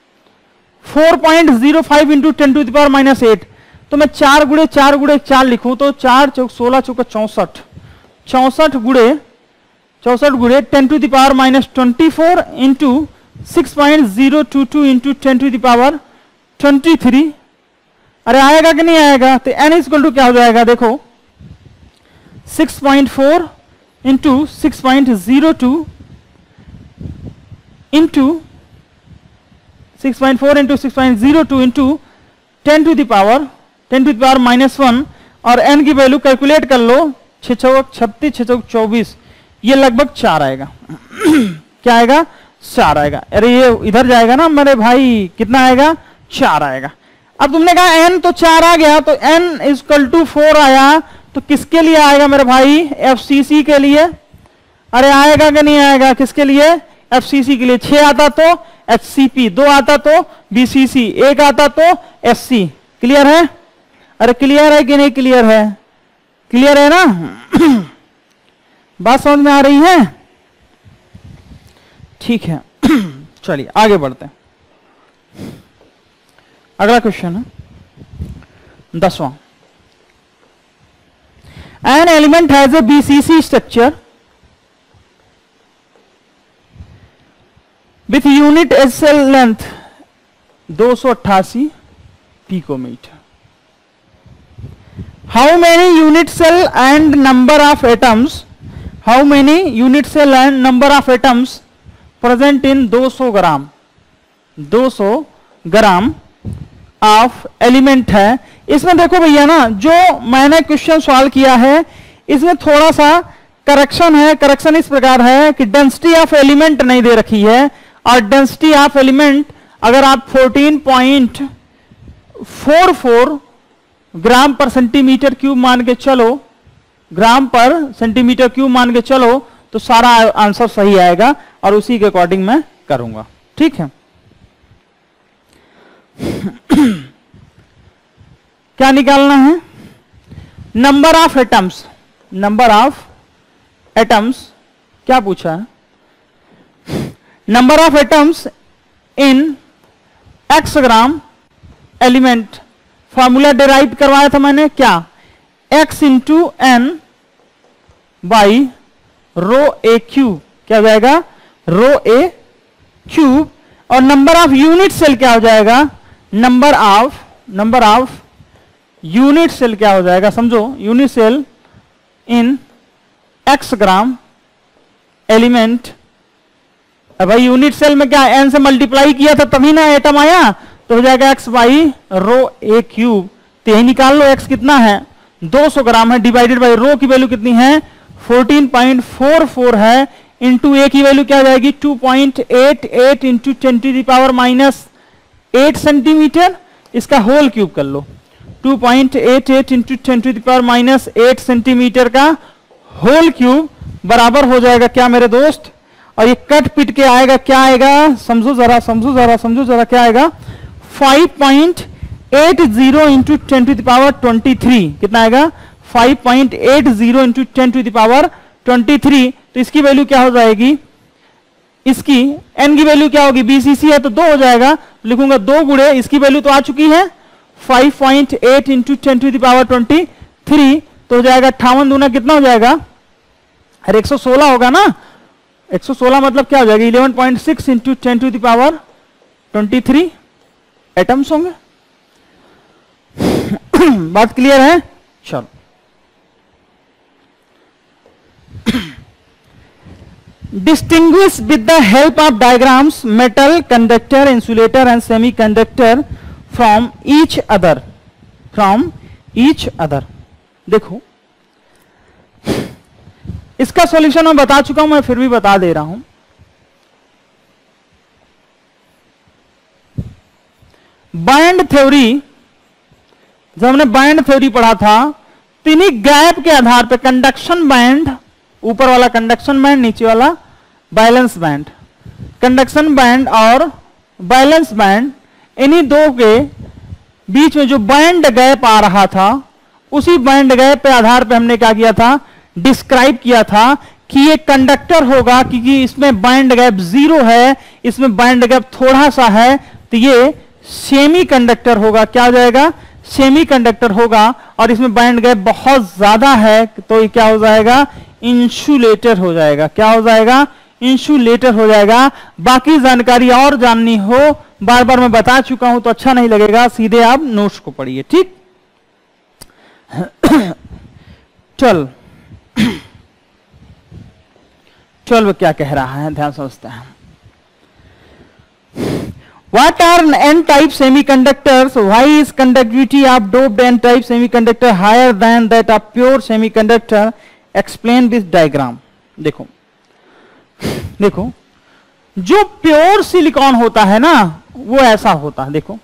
4.05 into 10 to the power -8। तो मैं 4 गुड़े 4 लिखूं तो 4 चौक 16 चौक 64, 64 गुड़े 10 to the power -24 into 6.022 into 10 to the power 23। अरे आएगा कि नहीं आएगा, तो एन इक्वल टू क्या हो जाएगा, देखो 6.4 into 6.02 into 6.4 into 6.02 into 10 to the power -1, और n की वैल्यू कैलकुलेट कर लो 6 चौक 36 6 चौक 24, ये लगभग 4 आएगा क्या आएगा 4 आएगा। अरे ये इधर जाएगा ना मेरे भाई, कितना आएगा 4 आएगा। अब तुमने कहा n तो 4 आ गया, तो n इक्वल टू 4 आया, तो किसके लिए आएगा मेरे भाई, FCC के लिए। अरे आएगा कि नहीं आएगा, किसके लिए, FCC के लिए। 6 आता तो HCP, 2 आता तो BCC, 1 आता तो SC। क्लियर है, अरे क्लियर है कि नहीं क्लियर है, क्लियर है ना बात समझ में आ रही है, ठीक है चलिए आगे बढ़ते हैं। अगला क्वेश्चन है 10वां। An element has a BCC structure with unit cell length 288 picometre. How many unit cell and number of atoms, how many unit cell and number of atoms present in 200 gram, 200 gram of element है। इसमें देखो भैया ना, जो मैंने क्वेश्चन सॉल्व किया है इसमें थोड़ा सा करेक्शन है। करेक्शन इस प्रकार है कि डेंसिटी ऑफ एलिमेंट नहीं दे रखी है, और डेंसिटी ऑफ एलिमेंट अगर आप 14.44 ग्राम पर सेंटीमीटर क्यूब मान के चलो, ग्राम पर सेंटीमीटर क्यूब मान के चलो, तो सारा आंसर सही आएगा, और उसी के अकॉर्डिंग मैं करूंगा, ठीक है। क्या निकालना है, number of atoms, number of atoms क्या पूछा है, number of atoms in x gram element. Formula derive करवाया था मैंने, क्या x into N by rho a cube, क्या हो जाएगा रो ए क्यूब, और नंबर ऑफ यूनिट सेल क्या हो जाएगा, नंबर ऑफ यूनिट सेल क्या हो जाएगा, समझो unit cell in x gram element. भाई यूनिट सेल में क्या n से मल्टीप्लाई किया था तभी ना एटम आया, तो हो जाएगा x by rho a cube. तो यही निकाल लो, x कितना है 200 ग्राम है, डिवाइडेड बाई रो की वैल्यू कितनी है 14.44 है, इंटू ए की वैल्यू क्या हो जाएगी 2.88 into 10 to the power -8 centimetre. इसका होल क्यूब कर लो, 2.88 into 10 to the power -8 centimetre का होल क्यूब बराबर हो जाएगा क्या मेरे दोस्त, और ये कट पिट के आएगा, क्या आएगा समझो जरा क्या आएगा 5.80 इंटू 10 टू द पावर 23। कितना आएगा 5.80 इंटू 10 टू द पावर 23, तो इसकी वैल्यू क्या हो जाएगी, इसकी n की वैल्यू क्या होगी, BCC है तो 2 हो जाएगा, लिखूंगा 2 गुणे इसकी वैल्यू तो आ चुकी है 5.8 इंटू 10⁻23, तो हो जाएगा 58 दूना कितना हो जाएगा, अरे 116 होगा ना, 116 मतलब क्या हो जाएगा 11.6 इंटू 10⁻23 एटम्स होंगे। बात क्लियर है, चलो distinguish with the help of diagrams metal, conductor, insulator and semiconductor from each other। देखो इसका सॉल्यूशन मैं बता चुका हूं, मैं फिर भी बता दे रहा हूं। बाइंड थ्योरी, जब हमने बाइंड थ्योरी पढ़ा था तो इन्हीं गैप के आधार पर कंडक्शन बैंड, ऊपर वाला कंडक्शन बैंड, नीचे वाला बैलेंस बैंड, कंडक्शन बैंड और बैलेंस बैंड, इन्हीं दो के बीच में जो बैंड गैप आ रहा था, उसी बैंड गैप पे आधार पे हमने क्या किया था, डिस्क्राइब किया था कि ये कंडक्टर होगा, क्योंकि इसमें बैंड गैप 0 है, इसमें बैंड गैप थोड़ा सा है, तो ये सेमी कंडक्टर होगा। क्या हो जाएगा, सेमी कंडक्टर होगा। और इसमें बैंड गैप बहुत ज्यादा है तो ये क्या हो जाएगा, इंसुलेटर हो जाएगा। क्या हो जाएगा, इंसुलेटर हो जाएगा। बाकी जानकारी और जाननी हो, बार बार मैं बता चुका हूं तो अच्छा नहीं लगेगा, सीधे आप नोट्स को पढ़िए, ठीक। चल 12 क्या कह रहा है, ध्यान समझते हैं। What are n-type semiconductors? Why is conductivity of doped n-type semiconductor higher than that of pure semiconductor? Explain this diagram. देखो देखो, जो प्योर सिलिकॉन होता है ना, वो ऐसा होता है। देखो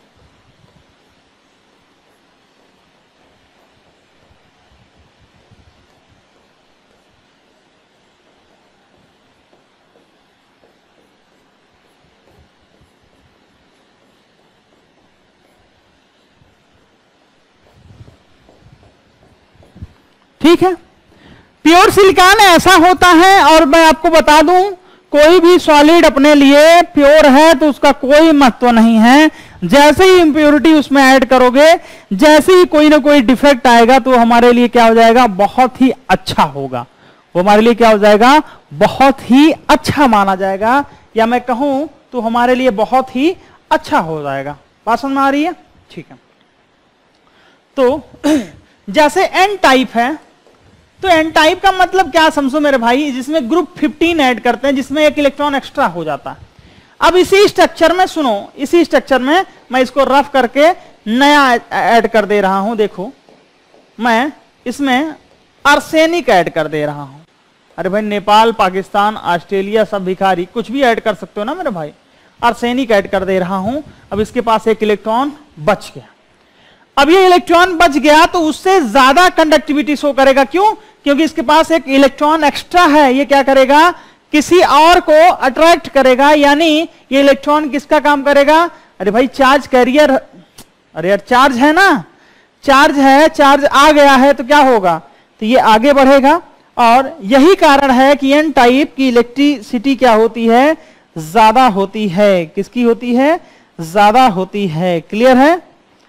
ठीक है, प्योर सिलिकॉन ऐसा होता है। और मैं आपको बता दूं, कोई भी सॉलिड अपने लिए प्योर है तो उसका कोई महत्व नहीं है। जैसे ही इंप्योरिटी उसमें ऐड करोगे, जैसे ही कोई ना कोई डिफेक्ट आएगा तो हमारे लिए क्या हो जाएगा, बहुत ही अच्छा होगा। वो हमारे लिए क्या हो जाएगा, बहुत ही अच्छा माना जाएगा, या मैं कहूं तो हमारे लिए बहुत ही अच्छा हो जाएगा। बात समझ में आ रही है, ठीक है। तो जैसे एन टाइप है, तो एन टाइप का मतलब क्या समझो मेरे भाई, जिसमें ग्रुप 15 ऐड करते हैं, जिसमें एक इलेक्ट्रॉन एक्स्ट्रा हो जाता है। अब इसी स्ट्रक्चर में सुनो, इसी स्ट्रक्चर में मैं इसको रफ करके नया ऐड कर दे रहा हूं। देखो मैं इसमें आर्सेनिक ऐड कर दे रहा हूं। अरे भाई, नेपाल, पाकिस्तान, ऑस्ट्रेलिया सब भिखारी, कुछ भी ऐड कर सकते हो ना मेरे भाई। आर्सेनिक ऐड कर दे रहा हूं। अब इसके पास एक इलेक्ट्रॉन बच गया। अब ये इलेक्ट्रॉन बच गया तो उससे ज्यादा कंडक्टिविटी शो करेगा। क्यों? क्योंकि इसके पास एक इलेक्ट्रॉन एक्स्ट्रा है। ये क्या करेगा, किसी और को अट्रैक्ट करेगा, यानी ये इलेक्ट्रॉन किसका काम करेगा। अरे भाई चार्ज कैरियर, अरे यार चार्ज है ना, चार्ज है, चार्ज आ गया है तो क्या होगा, तो ये आगे बढ़ेगा। और यही कारण है कि एन टाइप की इलेक्ट्रिसिटी क्या होती है, ज्यादा होती है। किसकी होती है, ज्यादा होती है। क्लियर है,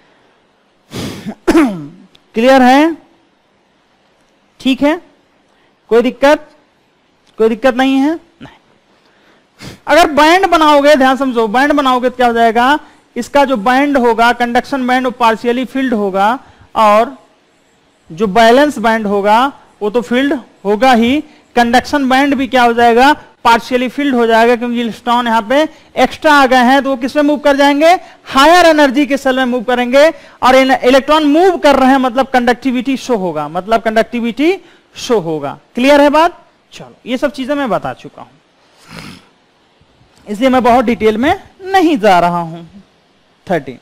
क्लियर है, ठीक है। कोई दिक्कत, कोई दिक्कत नहीं है, नहीं। अगर बैंड बनाओगे, ध्यान समझो, बैंड बनाओगे तो क्या हो जाएगा, इसका जो बैंड होगा, कंडक्शन बैंड, वो पार्शियली फिल्ड होगा, और जो बैलेंस बैंड होगा वो तो फील्ड होगा ही। कंडक्शन बैंड भी क्या हो जाएगा, पार्शियली फील्ड हो जाएगा, क्योंकि इलेक्ट्रॉन यहाँ पे एक्स्ट्रा आ गए हैं तो वो किसमें मूव कर जाएंगे, हायर एनर्जी के सेल में मूव करेंगे। और इलेक्ट्रॉन मूव कर रहे हैं मतलब कंडक्टिविटी शो होगा, मतलब कंडक्टिविटी शो होगा। क्लियर है बात। चलो ये सब चीजें मैं बता चुका हूं, इसलिए मैं बहुत डिटेल में नहीं जा रहा हूं। 13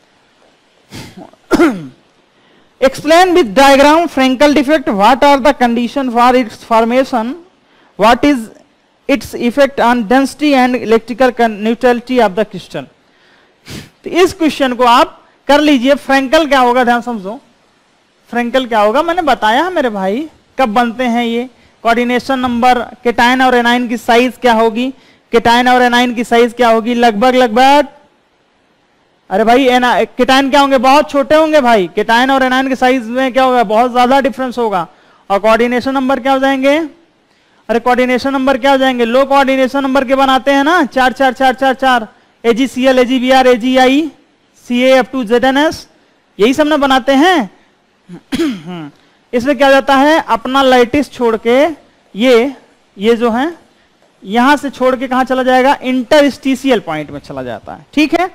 explain with diagram Frankel defect. What are the conditions for its formation? What is its effect on density and electrical neutrality of the crystal? तो इस क्वेश्चन को आप कर लीजिए। फ्रैंकल क्या होगा, ध्यान समझो। फ्रैंकल क्या होगा, मैंने बताया है मेरे भाई, कब बनते हैं ये, कोऑर्डिनेशन नंबर केटायन और एनायन की साइज क्या होगी, केटायन और एनायन की साइज क्या होगी, लगभग अरे भाई केटायन क्या होंगे, बहुत छोटे होंगे भाई, केटायन और एनायन के साइज में क्या होगा, बहुत ज्यादा डिफरेंस होगा। और कोऑर्डिनेशन नंबर क्या हो जाएंगे, अरे कोऑर्डिनेशन नंबर क्या हो जाएंगे, लो कोऑर्डिनेशन नंबर के बनाते हैं ना, 4 4 4 4 4 AgCl AgBr AgI CaF2ZnS, यही सब ना बनाते हैं। इसमें क्या हो जाता है, अपना लाइटिस छोड़ के ये जो है यहां से छोड़ के कहां चला जाएगा, इंटरस्टिशियल पॉइंट में चला जाता है। ठीक है,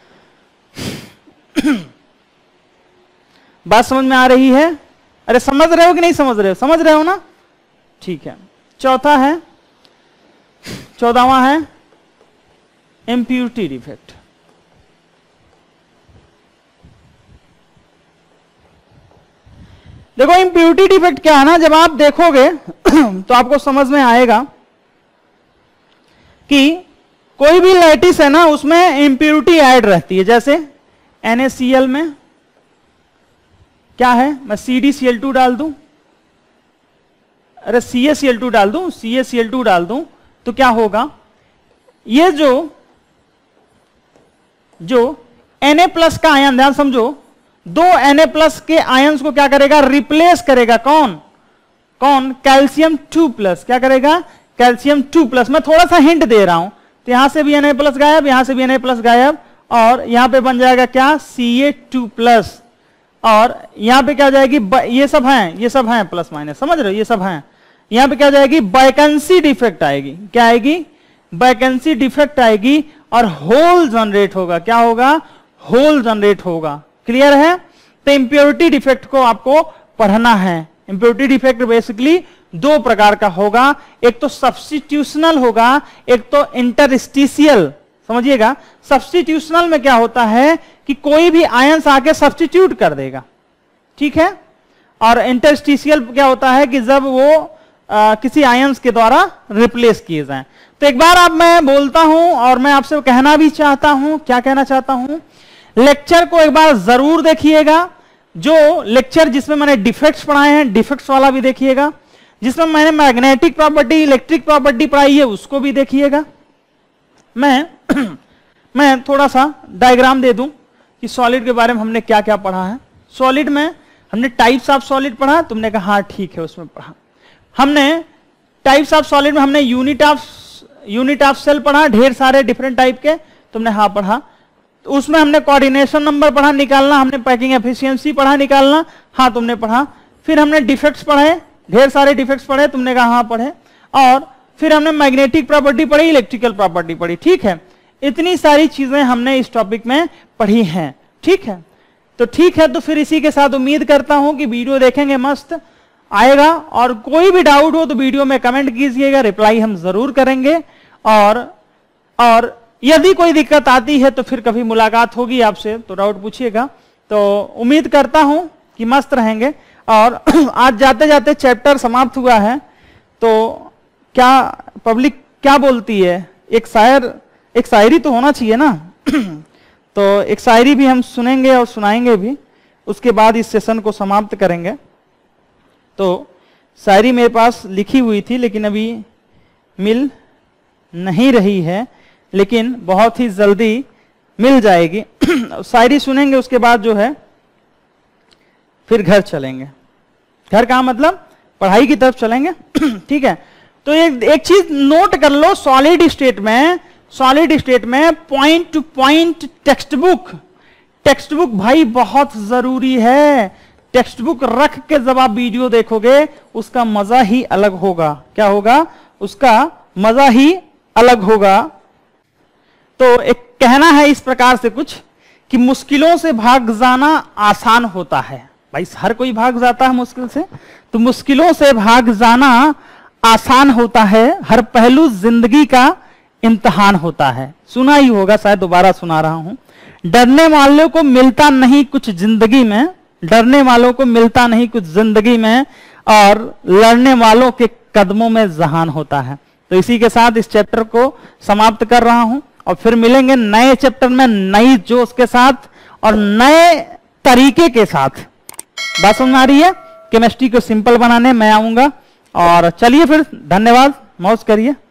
बात समझ में आ रही है, अरे समझ रहे हो कि नहीं समझ रहे हो, समझ रहे हो ना, ठीक है। चौथा है, 14वां है इम्प्योरिटी डिफेक्ट। देखो इम्प्योरिटी डिफेक्ट क्या है ना, जब आप देखोगे तो आपको समझ में आएगा कि कोई भी लैटिस है ना उसमें इम्प्योरिटी ऐड रहती है। जैसे NaCl में क्या है, मैं CdCl2 डाल दूं, अरे CaCl2 डाल दूं, CaCl2 डाल दूं तो क्या होगा, ये जो Na+ का आयन, ध्यान समझो, दो Na+ के आयंस को क्या करेगा, रिप्लेस करेगा, कौन, कैल्शियम 2+, क्या करेगा, कैल्शियम 2+। मैं थोड़ा सा हिंट दे रहा हूं, तो यहां से भी Na+ गायब, यहां से भी Na+ गायब, और यहां पे बन जाएगा क्या, Ca2+, और यहां पे क्या हो जाएगी, ये सब हैं प्लस माइनस, समझ रहे हो, ये सब हैं। यहां पे क्या हो जाएगी, वैकेंसी डिफेक्ट आएगी, क्या आएगी, वैकेंसी डिफेक्ट आएगी, और होल जनरेट होगा, क्या होगा, होल जनरेट होगा। क्लियर है, तो इंप्योरिटी डिफेक्ट को आपको पढ़ना है। इंप्योरिटी डिफेक्ट बेसिकली दो प्रकार का होगा, एक तो सब्स्टिट्यूशनल होगा, एक तो इंटरस्टिशियल। समझिएगा, सब्स्टिट्यूशनल में क्या होता है कि कोई भी आयंस आके सब्स्टिट्यूट कर देगा, ठीक है, और इंटरस्टिशियल क्या होता है कि जब वो किसी आयंस के द्वारा रिप्लेस किए जाएं। तो एक बार अब मैं बोलता हूं और मैं आपसे कहना भी चाहता हूं, क्या कहना चाहता हूं, लेक्चर को एक बार जरूर देखिएगा, जो लेक्चर जिसमें मैंने डिफेक्ट्स पढ़ाए हैं डिफेक्ट्स वाला भी देखिएगा, जिसमें मैंने मैग्नेटिक प्रॉपर्टी इलेक्ट्रिक प्रॉपर्टी पढ़ाई है उसको भी देखिएगा। मैं थोड़ा सा डायग्राम दे दूं कि सॉलिड के बारे में हमने क्या क्या पढ़ा है। सॉलिड में हमने टाइप्स ऑफ सॉलिड पढ़ा, तुमने कहा हाँ ठीक है उसमें पढ़ा। हमने टाइप्स ऑफ सॉलिड में हमने यूनिट ऑफ सेल पढ़ा, ढेर सारे डिफरेंट टाइप के, तुमने हाँ पढ़ा। तो उसमें हमने कोऑर्डिनेशन नंबर पढ़ा निकालना, हमने पैकिंग एफिशिएंसी पढ़ा निकालना, हाँ तुमने पढ़ा। फिर हमने डिफेक्ट्स पढ़े, ढेर सारे डिफेक्ट्स पढ़े, तुमने कहा हाँ पढ़े। और फिर हमने मैग्नेटिक प्रॉपर्टी पढ़ी, इलेक्ट्रिकल प्रॉपर्टी पढ़ी, ठीक है। इतनी सारी चीजें हमने इस टॉपिक में पढ़ी हैं, ठीक है। तो ठीक है, तो फिर इसी के साथ उम्मीद करता हूं कि वीडियो देखेंगे, मस्त आएगा, और कोई भी डाउट हो तो वीडियो में कमेंट कीजिएगा, रिप्लाई हम जरूर करेंगे। और यदि कोई दिक्कत आती है तो फिर कभी मुलाकात होगी आपसे, तो डाउट पूछिएगा। तो उम्मीद करता हूं कि मस्त रहेंगे। और आज जाते जाते चैप्टर समाप्त हुआ है, तो क्या पब्लिक क्या बोलती है, एक शायरी तो होना चाहिए ना। तो एक शायरी भी हम सुनेंगे और सुनाएंगे भी, उसके बाद इस सेशन को समाप्त करेंगे। तो शायरी मेरे पास लिखी हुई थी लेकिन अभी मिल नहीं रही है, लेकिन बहुत ही जल्दी मिल जाएगी। शायरी सुनेंगे, उसके बाद जो है फिर घर चलेंगे। घर का मतलब पढ़ाई की तरफ चलेंगे, ठीक है। तो एक चीज नोट कर लो, सॉलिड स्टेट में point to point text book भाई बहुत जरूरी है। टेक्स्ट बुक रख के जब आप वीडियो देखोगे उसका मजा ही अलग होगा। क्या होगा, उसका मजा ही अलग होगा। तो एक कहना है इस प्रकार से कुछ कि मुश्किलों से भाग जाना आसान होता है। भाई हर कोई भाग जाता है मुश्किल से, तो मुश्किलों से भाग जाना आसान होता है, हर पहलू जिंदगी का इम्तिहान होता है। सुना ही होगा, शायद दोबारा सुना रहा हूं। डरने वालों को मिलता नहीं कुछ जिंदगी में, डरने वालों को मिलता नहीं कुछ जिंदगी में, और लड़ने वालों के कदमों में जहान होता है। तो इसी के साथ इस चैप्टर को समाप्त कर रहा हूं, और फिर मिलेंगे नए चैप्टर में नई जोश के साथ और नए तरीके के साथ। बात समझ आ रही है? केमिस्ट्री को सिंपल बनाने मैं आऊंगा, और चलिए फिर, धन्यवाद, मौज करिए।